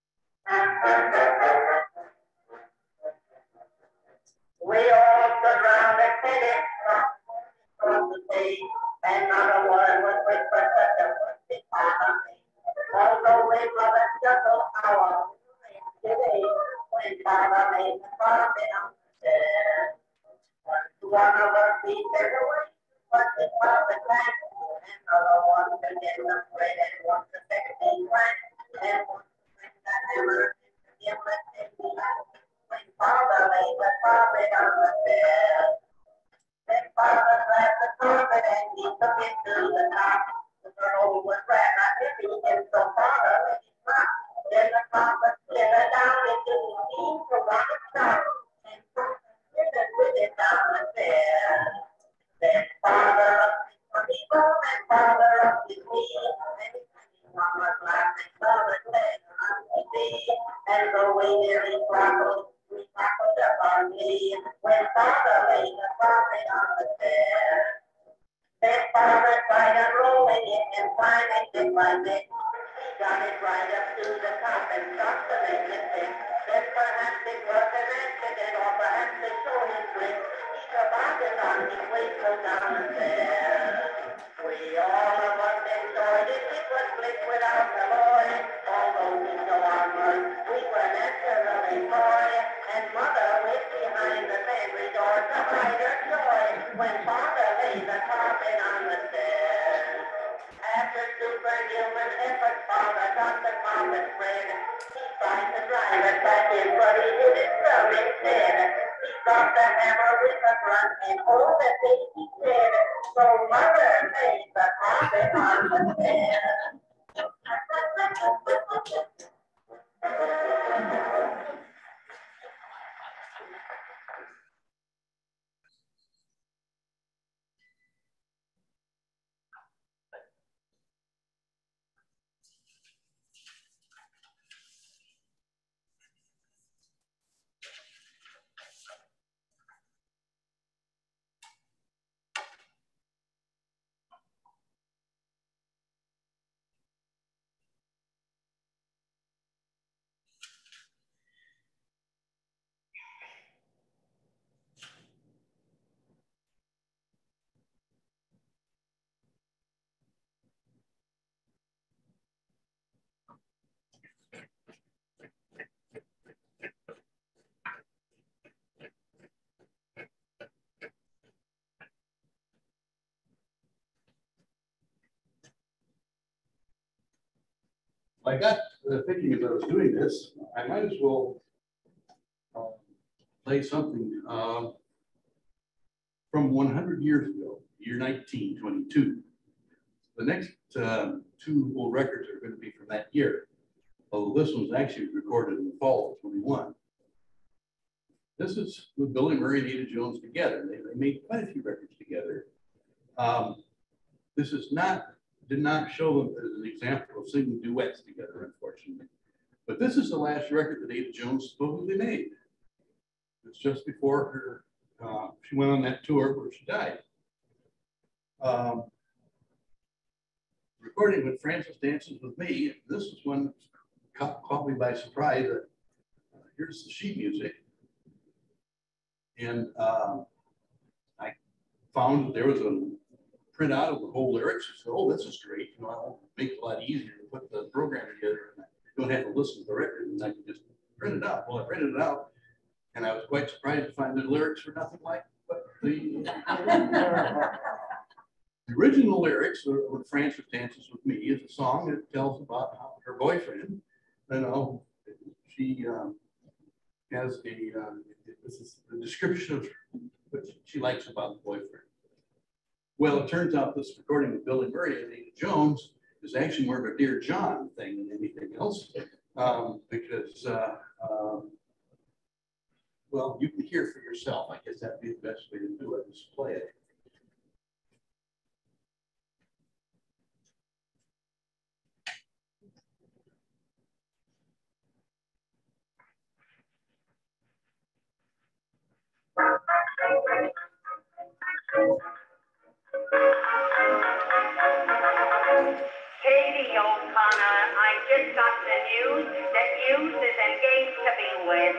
We all stood round and kidding across the sea, and not a word was whispered but the worthy Father. Although we love it just an hour, today, when Father laid the carpet on the stairs, one of us beat their away, but the carpet back. Another one to get the bread and one to take the rank and one to bring the hammer to give the table. When Father laid the carpet on the bed, then Father grabbed the carpet and he took it to the top. The girl was rather heavy and so Father let it drop. Then the carpet slithered down into the sea for one stop and Father slithered with it down the stairs. Then Father people and Father up to me, and one was laughing, Father said, on TV, and so we nearly toppled up our knee, when Father laid the carpet on the stairs. Then Father tried unrolling it and climbing bit by bit. He got it right up to the top and stopped to make it fit. Then perhaps it was an accident, or perhaps they showed him trick. He survived on his way so down the stairs. We all of us enjoyed it. It was bliss without alloy. Although we so armored, we were naturally coy. And Mother went behind the pantry door to hide her joy when Father laid the carpet on the stairs. After superhuman effort, Father got the carpet spread. He tried to drive it back in, but he did it some instead. He got the hammer with a grunt and all the things he said. So Mother laid the carpet on the stairs. I got thinking as I was doing this, I might as well play something from 100 years ago, year 1922. The next two old records are going to be from that year, although this one's actually recorded in the fall of 21. This is with Billy Murray and Ada Jones together. They made quite a few records together. This is did not show them as an example of singing duets together, unfortunately. But this is the last record that Ada Jones supposedly made. It's just before her, she went on that tour where she died. Recording with Francis Dances With Me. This is one that caught me by surprise. Here's the sheet music. And I found that there was a printout of the whole lyrics. So, oh, this is great. You know, I'll make it a lot easier to put the program together. And I don't have to listen to the record, and I can just print it out. Well, I printed it out, and I was quite surprised to find the lyrics were nothing like what the original lyrics when Francis Dances With Me is a song that tells about how her boyfriend, you know, she has this is the description of what she likes about the boyfriend. Well, it turns out this recording of Billy Murray and Ada Jones is actually more of a Dear John thing than anything else, because, well, you can hear for yourself. I guess that'd be the best way to do it, is play it. Katie O'Connor, I just got the news that Hughes is engaged to be wed.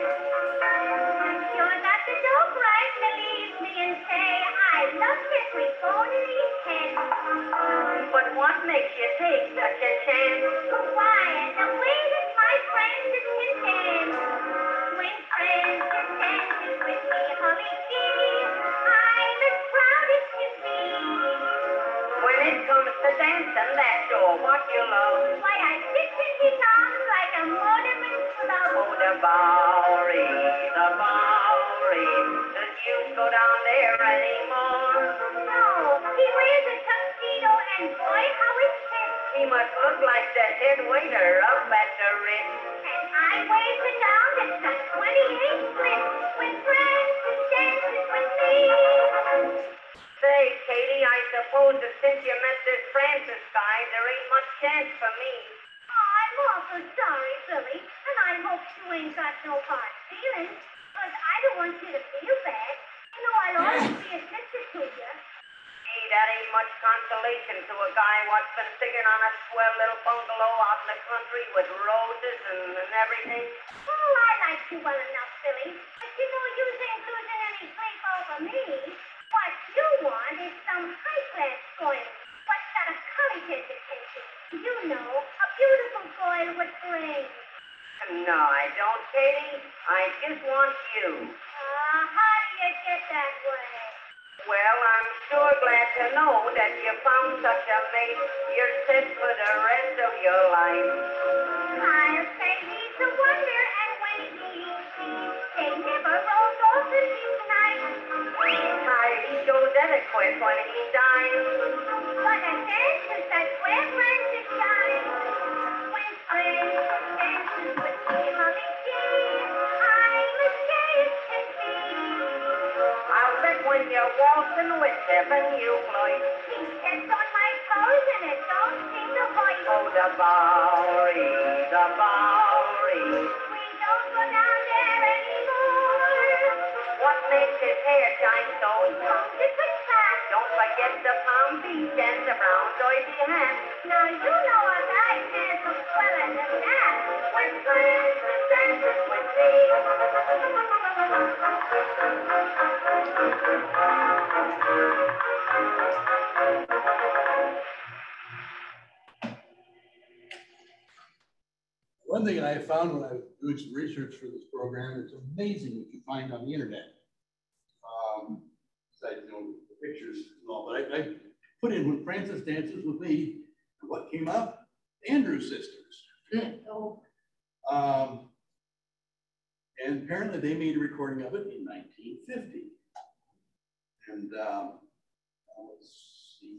Sure got the joke right, believe me, and say I love this we phone in his head. But what makes you take such a chance? Why, the way that my friends is content. When friends are dancing with me, Holly Gee, I'm as proud as can be. When it comes to dancing, that's sure what you love. Why, I sit in his arms like a motorman's glove. Oh, the Bowery, the Bowery. Does you go down there anymore? No, he wears a tuxedo and boy, how it's fit. He must look like the head waiter up at the Ritz. And I wave it down at the 28th split when Francis dances with me. Say, Katie, I suppose that since you met this Francis guy, there ain't much chance for me. Oh, I'm awful sorry, Billy, and I hope you ain't got no hard feelings, because I don't want you to feel bad. You know, I'll always be a sister to you. Gee, that ain't much consolation to a guy what's been singing on a swell little bungalow out in the country with roses and everything. Oh, I like you well enough, Billy, but you know you ain't losing any sleep over me. What you want is some high-class going. What's got a college education? You know, a beautiful boy would bring. No, I don't, Katie. I just want you. How do you get that way? Well, I'm sure glad to know that you found such a mate. You're set for the rest of your life. I'll say he's a wonder, and when he leaves me, they never rolled over his night. He shows adequate when he dies. What a dancer that where Francis died. When Francis dances with me, Holly Gee, I'm as gay as can waltzing with 7 you Floyd. He steps on my toes and it don't seem to bite. Oh, the Bowery, the Bowery. We don't go down there anymore. What makes his hair shine so? Comes it with class. Don't forget the Palm Beach and the brown Jersey hat. Now you know a guy can't look sweller than that. When Francis dances with me. One thing I found when I was doing some research for this program, it's amazing what you find on the internet. Besides, you know, the pictures and all, but I put in When Francis Dances with Me, and what came up? The Andrews Sisters. Oh, And apparently they made a recording of it in 1950. And let's see.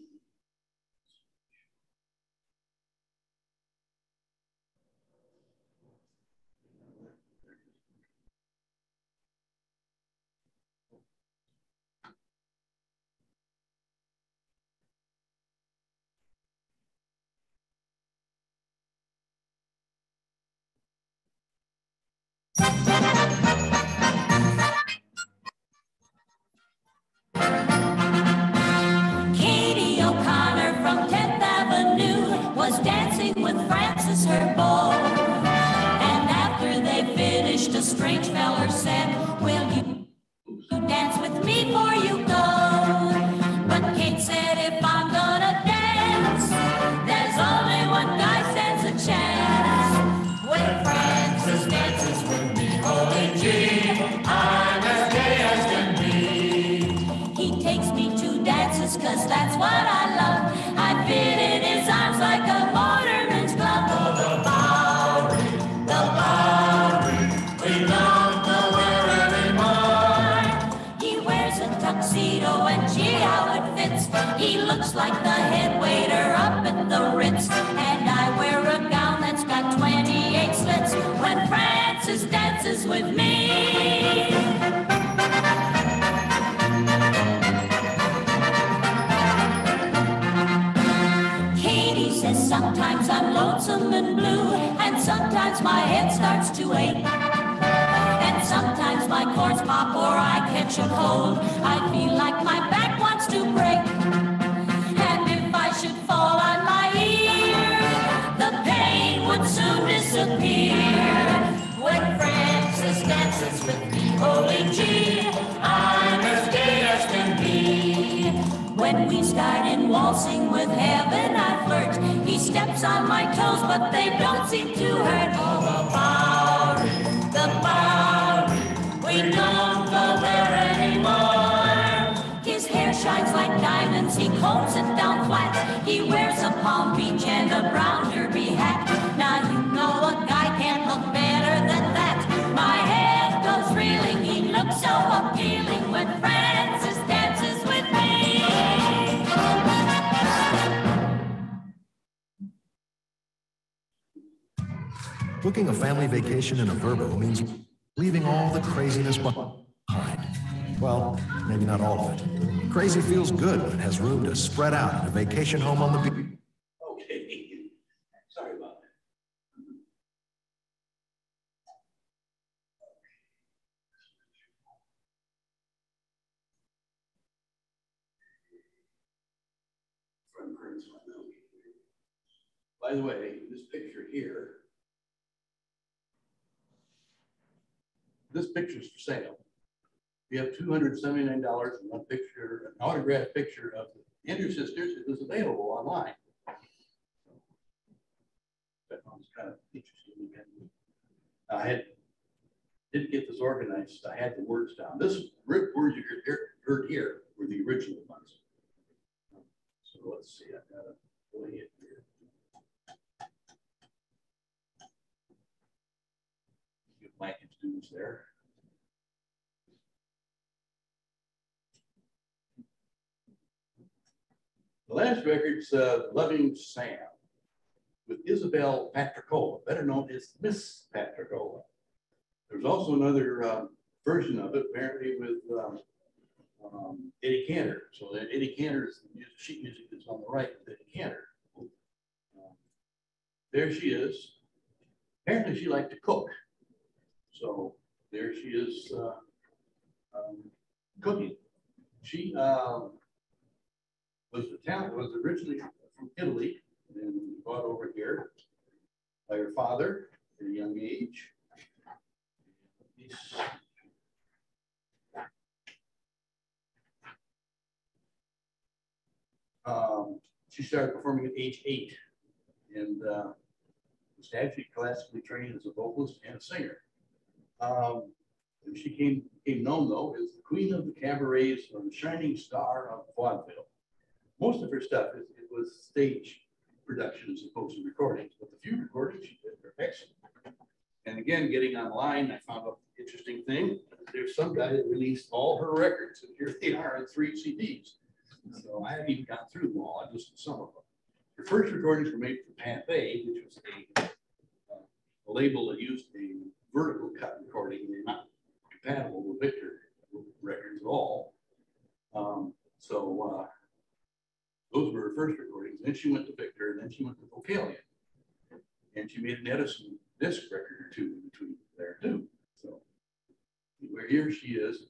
Katie O'Connor from 10th Avenue was dancing with Francis her beau. And after they finished, a strange feller said, "Will you dance with me before you go?" But Kate said, "If I'm gonna dance, there's only one guy stands a chance. When Francis dances with me, holy gee, I'm as gay as can be. He takes me to dances, 'cause that's what I love. I fit in his arms like a motorman's glove." Oh, the Bowery, we don't go there anymore. He wears a tuxedo and gee, how it fits. He looks like the head waiter up at the Ritz. And I wear a gown that's got 28 slits when Francis dances with me. Katie says sometimes I'm lonesome and blue, and sometimes my head starts to ache. And sometimes my cords pop or I catch a cold. I feel like my back wants to break. And if I should fall on my ear, the pain would soon disappear. When Francis dances with me, holy gee, I'm as gay as can be. When we start in waltzing with heaven, I flirt. He steps on my toes, but they don't seem to hurt. Oh, the Bowery, we don't go there anymore. His hair shines like diamonds, he combs it down flat. He wears a Palm Beach and a brown derby hat. Now you know a guy can't look better than that. My head goes reeling, he looks so appealing when Francis dances with me. Booking a family vacation in a Verbo means leaving all the craziness behind. Well, maybe not all of it. Crazy feels good when it has room to spread out in a vacation home on the beach. Okay, sorry about that. By the way, this picture here, this picture's for sale. We have $279 for one picture, an autographed picture of the Andrews Sisters. It was available online. That was kind of interesting. I didn't get this organized. I had the words down. This words you heard here were the original ones. So let's see. I've got to play it here. Get my students there. The last record's Loving Sam with Isabel Patricola, better known as Miss Patricola. There's also another version of it, apparently with Eddie Cantor. So that Eddie Cantor is the sheet music that's on the right with Eddie Cantor. There she is. Apparently she liked to cook. So there she is cooking. She was originally from Italy and brought over here by her father at a young age. She started performing at age 8 and was actually classically trained as a vocalist and a singer. And she became known, though, as the queen of the cabarets or the shining star of vaudeville. Most of her stuff, it was stage production as opposed to recordings, but the few recordings she did were excellent. And again, getting online, I found out an interesting thing. There's some guy that released all her records, and here they are in 3 CDs. So I haven't even gone through them all. I listened to some of them. Her first recordings were made for Pathé, which was a label that used a vertical cut recording. They're not compatible with Victor records at all. Those were her first recordings. Then she went to Victor, and then she went to Vocalion. And she made an Edison disc record or 2 in between there too. So here she is.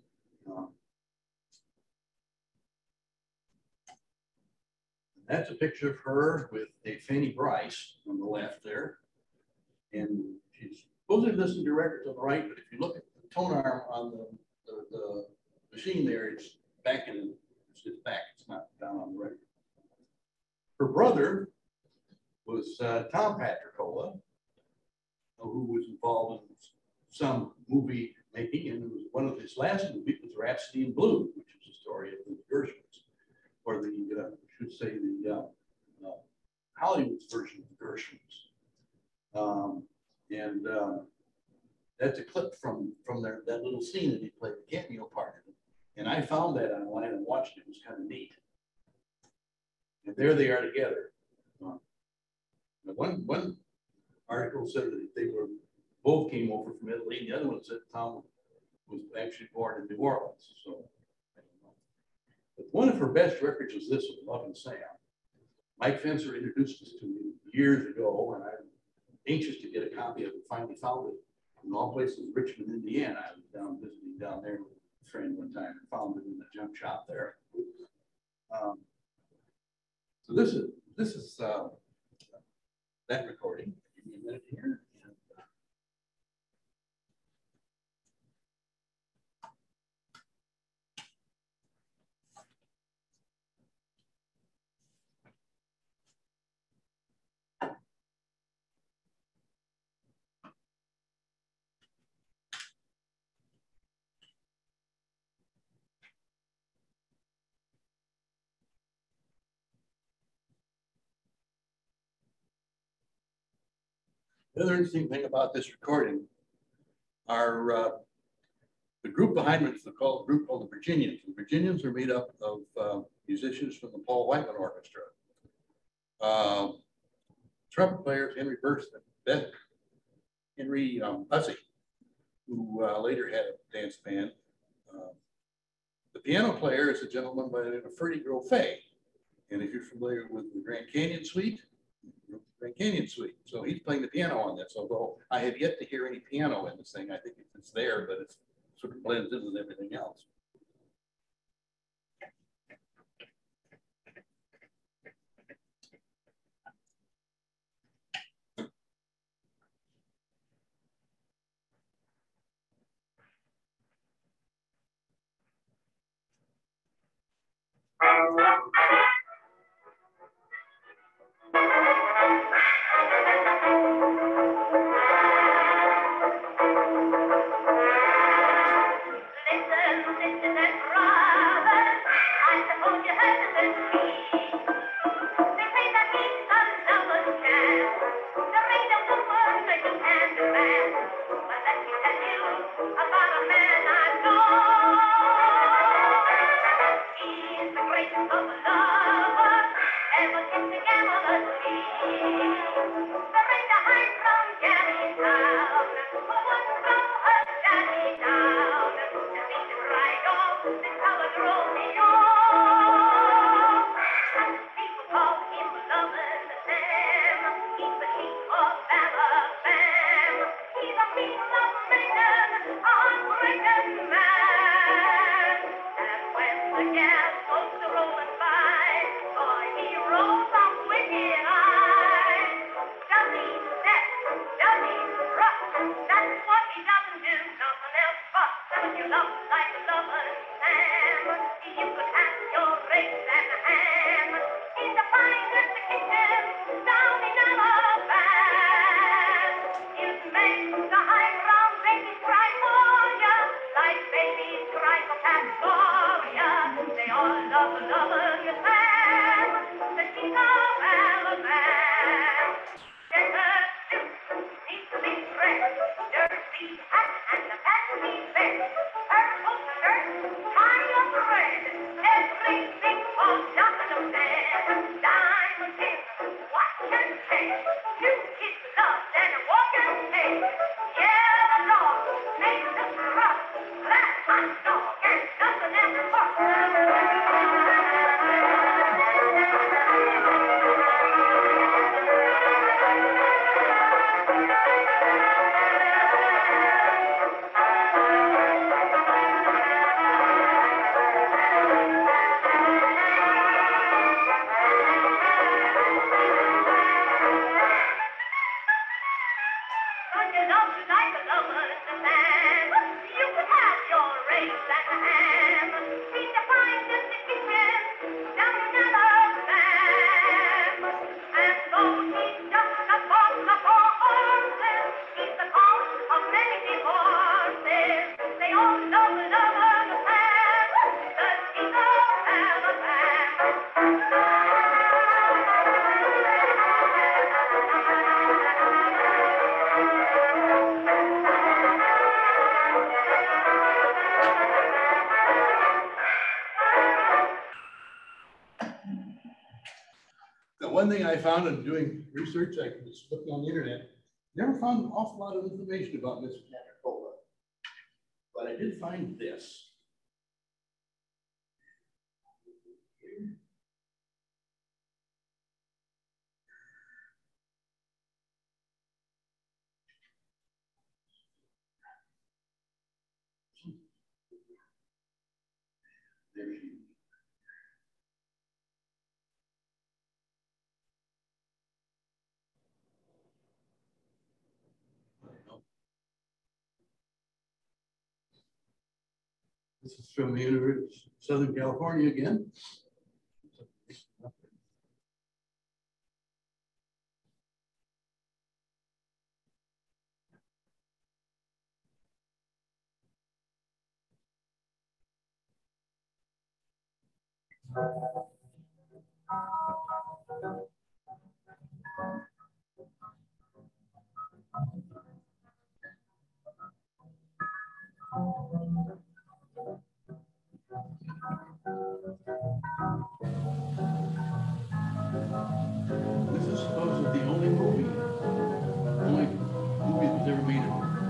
That's a picture of her with a Fanny Bryce on the left there. And she's supposedly listening to records on the right, but if you look at the tone arm on the machine there, it's back in, it's back, it's not down on the record. Her brother was Tom Patricola, who was involved in some movie making, and it was one of his last movies was Rhapsody in Blue, which is a story of the Gershwins, or the, I should say, the Hollywood's version of the Gershwins. That's a clip from that little scene that he played the cameo part in. And I found that online and watched it. It was kind of neat. And there they are together. One article said that they both came over from Italy. The other one said Tom was actually born in New Orleans. So I don't know. But one of her best records was this one, Love and Sam. Mike Fencer introduced us to me years ago, and I'm anxious to get a copy of it. Finally found it in all places, Richmond, Indiana. I was down visiting down there with a friend one time and found it in the junk shop there. So this is that recording. Give me a minute here. The other interesting thing about this recording are the group behind it is a group called the Virginians. The Virginians are made up of musicians from the Paul Whiteman Orchestra. Trumpet players Henry Hussey, who later had a dance band. The piano player is a gentleman by the name of Ferdy Grofay. And if you're familiar with the Grand Canyon Suite, so he's playing the piano on this, although I have yet to hear any piano in this thing. I think it's there, but it sort of blends in with everything else. Right on. one thing I found in doing research, I was looking on the internet, never found an awful lot of information about Miss Coca-Cola. But I did find this. There she is. This is from the University of Southern California again. This is supposedly the only movie that's ever made of her.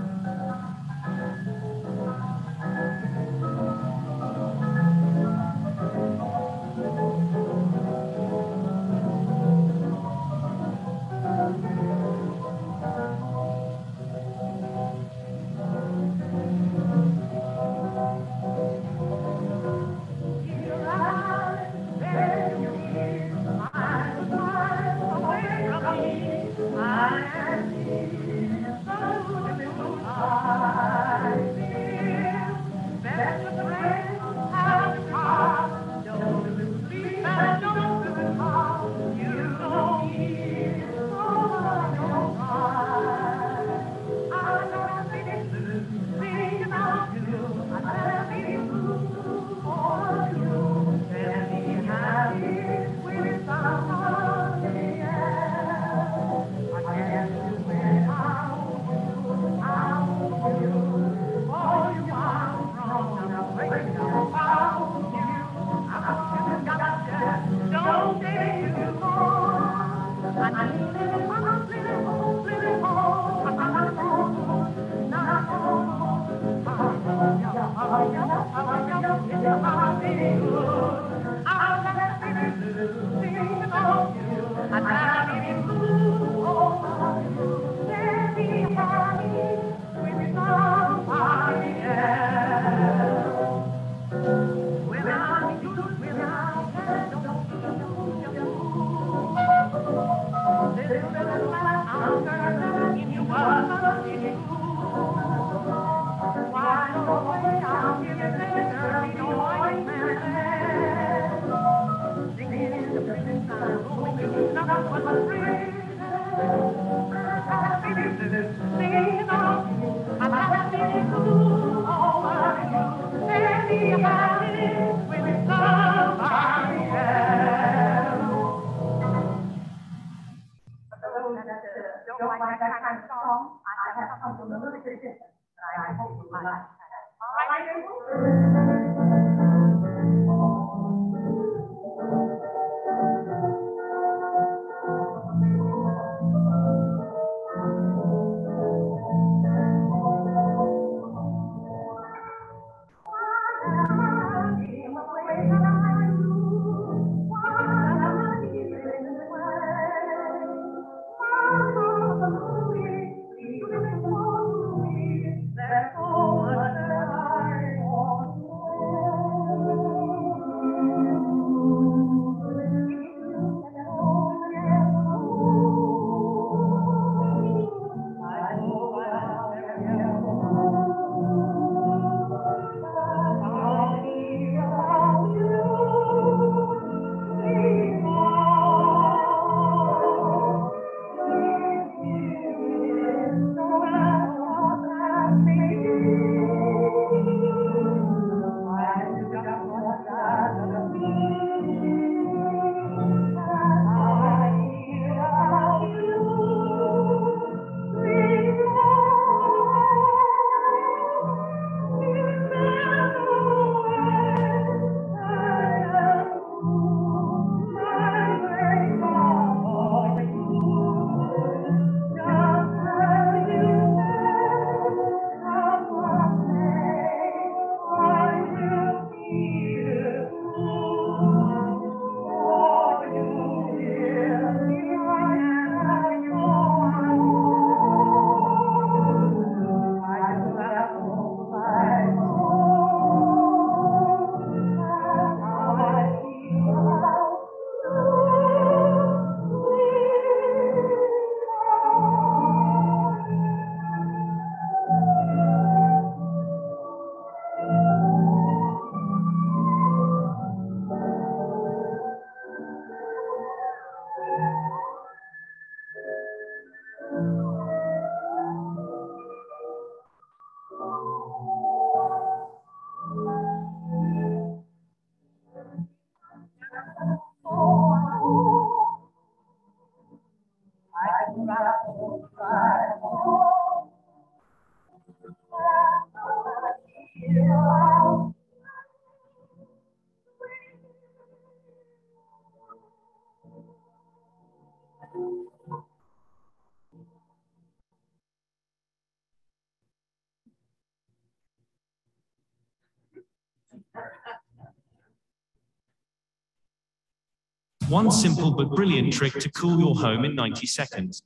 One simple but brilliant trick to cool your home in 90 seconds.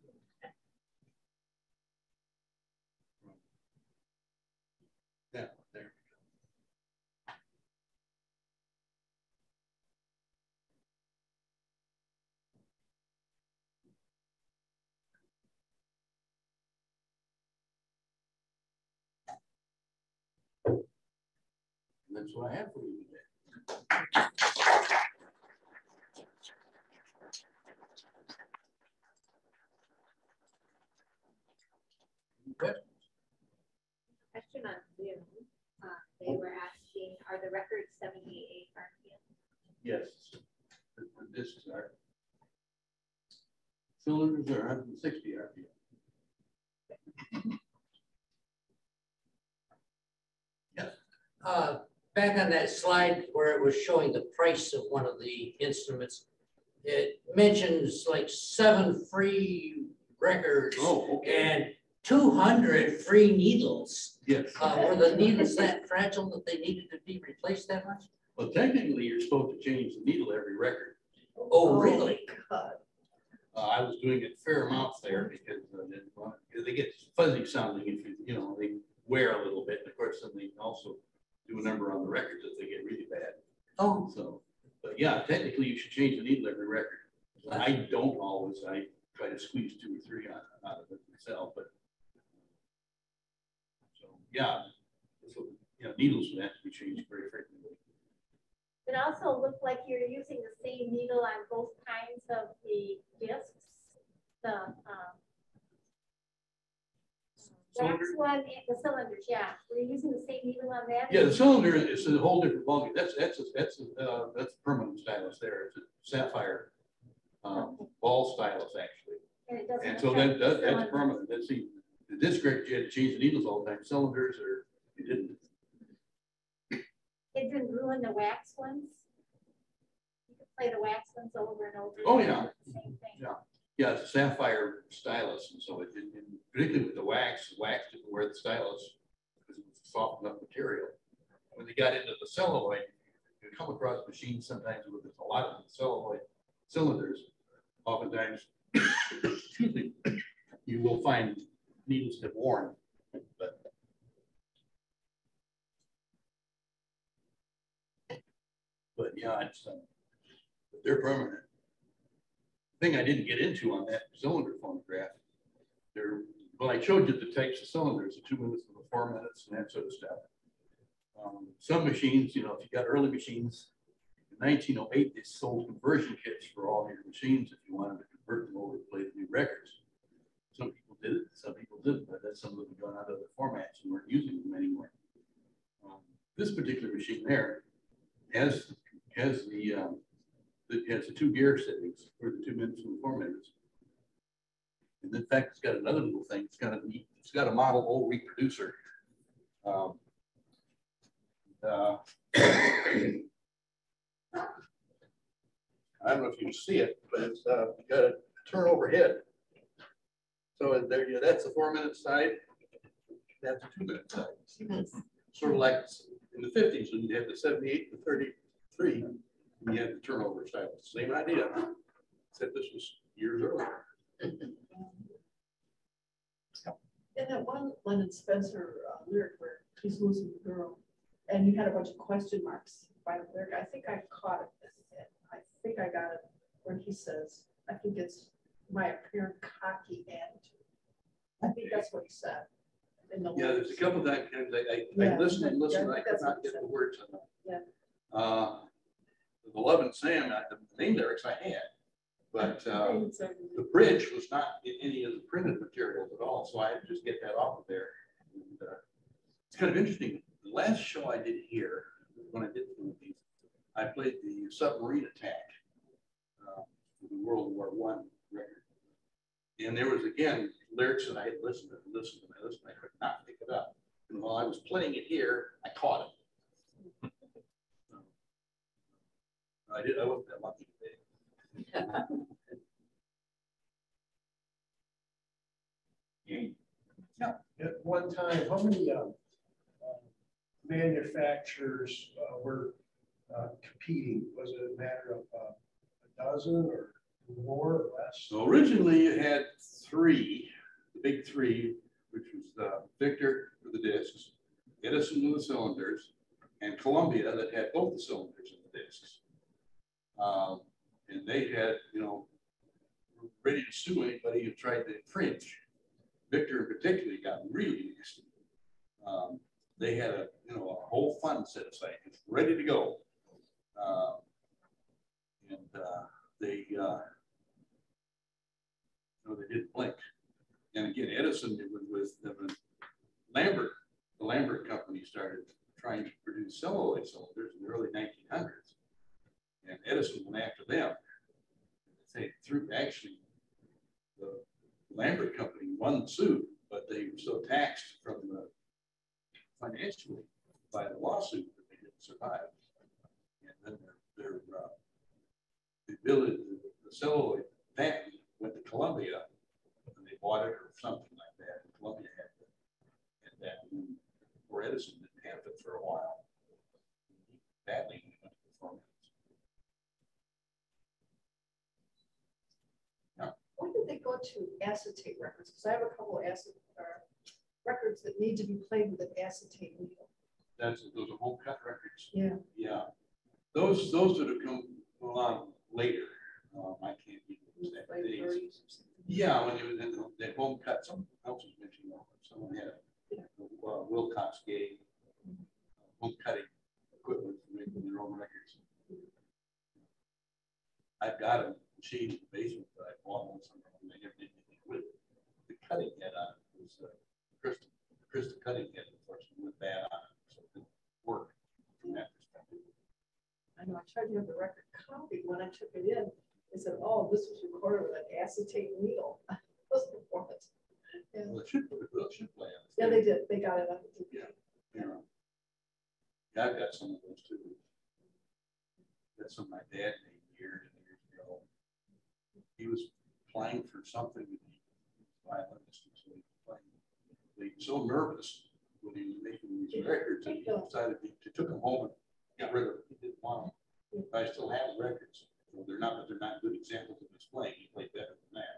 Yeah, there. And that's what I have for you today. Question on Zoom. They were asking, are the records 78 RPM? Yes. The discs are. Cylinders are 160 RPM. Back on that slide where it was showing the price of one of the instruments, it mentions like 7 free records Oh, okay. and 200 free needles. Yes. Were the needles that fragile that they needed to be replaced that much? Well, technically, you're supposed to change the needle every record. Oh, really? I was doing it fair amounts there because they get fuzzy sounding if they wear a little bit. And of course, then they also do a number on the records if they get really bad. Oh. So, but yeah, technically you should change the needle every record. I don't always. I try to squeeze 2 or 3 out of it myself. But so yeah, so, needles would have to be changed very frequently. It also looked like you're using the same needle on both kinds of the discs. The wax one and the cylinders, yeah. Were you using the same needle on that? Yeah, the cylinder is a whole different ballgame. That's a permanent stylus there. It's a sapphire ball stylus actually. And it doesn't. And so that's permanent. That's the disc record you had to change the needles all the time. Cylinders or you didn't. It didn't ruin the wax ones. You could play the wax ones over and over. Oh yeah. Same thing. Yeah. Yeah, it's a sapphire stylus, and so particularly with the wax didn't wear the stylus because it was a soft enough material. When they got into the celluloid, you come across machines sometimes with a lot of celluloid cylinders. Oftentimes, excuse me, you will find needles have worn, but yeah, they're permanent. Thing I didn't get into on that cylinder phonograph, well, I showed you the types of cylinders, the 2 minutes and the 4 minutes and that sort of stuff. Some machines, if you got early machines, in 1908, they sold conversion kits for all your machines if you wanted to convert them over to play the new records. Some people did it, some people didn't, but that's some of them have gone out of the formats and weren't using them anymore. This particular machine there has it has the 2 gear settings for the 2 minutes and the 4 minutes. And in fact, it's got another little thing. It's got a model old reproducer. I don't know if you can see it, but it's got a turnover head. So there, that's the 4 minute side. That's the 2 minute side. Sort of like in the 50s when you had the 78 to 33. You had the turnover style. Same idea, except this was years earlier. And that one Lennon Spencer lyric where he's losing the girl, and you had a bunch of question marks by the lyric. I think I caught it. I think I got it when he says, I think it's my apparent cocky attitude. I think that's what he said. Yeah, there's a couple of times I listened and listened, I could not get the words on that. Yeah. The Love and Sam, the main lyrics I had, but the bridge was not in any of the printed materials at all, so I had to just get that off of there. And, it's kind of interesting. The last show I did here, when I did the movies, I played the submarine attack, the World War I record. And there was, again, lyrics that I had listened and listened and I listened. I could not pick it up. And while I was playing it here, I caught it. I wasn't that lucky today. Yeah. At one time, how many manufacturers were competing? Was it a matter of dozen or more or less? So originally you had three, the big three, which was Victor for the discs, Edison with the cylinders, and Columbia that had both the cylinders and the discs. And they had, you know, ready to sue anybody who tried to infringe. Victor in particular got really nasty. They had a, you know, a whole fund set aside, just ready to go. They, you know, they didn't blink. And again, Edison with Lambert, the Lambert company started trying to produce celluloid cylinders in the early 1900s. And Edison went after them. They threw, actually, the Lambert company won the suit, but they were so taxed from the financially by the lawsuit that they didn't survive. And then their the ability, the celluloid patent went to Columbia, and they bought it or something like that. And Columbia had that, or Edison didn't have it for a while. Badly when it went to performance. Why did they go to acetate records? Because I have a couple of records that need to be played with an acetate needle. Those are home cut records. Yeah. Yeah. Those that have come along later. I can't even Like days. Yeah, when they home cut, someone else was mentioning someone had a Wilcox gave home cutting equipment for making their own records. I've got a machine in the basement that I bought one somewhere and they never did anything with it. The cutting head on it was crystal cutting head, unfortunately, went bad on it, so it didn't work from that perspective. I know, I tried to have the record copied. When I took it in, they said, oh, this was recorded with an acetate needle. Well, it should play on it. Yeah, they did. They got it on the TV. Yeah. Yeah, I've got some of those too. That's some my dad made years and years ago. He was playing for something with the violinist, so he was playing. He was so nervous when he was making these records, and he decided to took them home and got rid of them. He didn't want them. But I still have the records. So they're not good examples of his playing. He played better than that.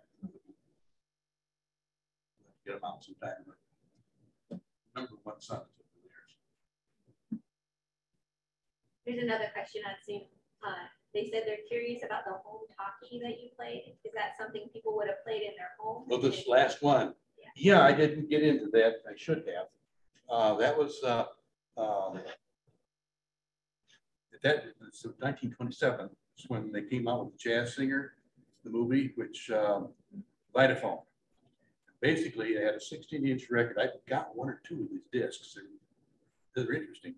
Get them out sometime. Remember one son is over there. Here's another question I've seen. They said they're curious about the home talkie that you played. Is that something people would have played in their home? Well, this last one. Yeah, I didn't get into that. I should have. That was that was 1927 is when they came out with the Jazz Singer, the movie, which Vitaphone. Basically, they had a 16-inch record. I've got one or two of these discs. They're interesting.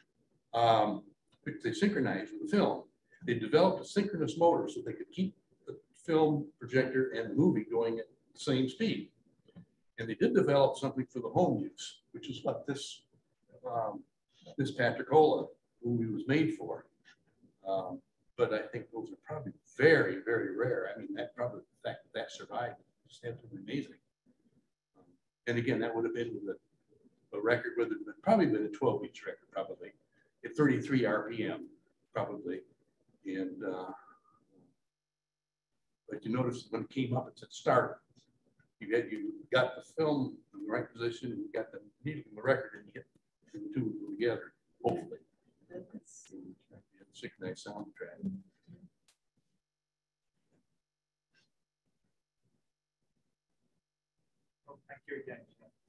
They synchronized with the film. They developed a synchronous motor so they could keep the film projector and the movie going at the same speed. And they did develop something for the home use, which is what this this Patricola movie was made for. But I think those are probably very, very rare. I mean, that probably the fact that survived is absolutely amazing. And again, that would have been with a record, would have probably been a 12-inch record, probably at 33 RPM, probably. And but you notice when it came up, it said start. You got the film in the right position, and you got the needle in the record, and you get the two of them together. Hopefully, synchronized soundtrack. Thank you again.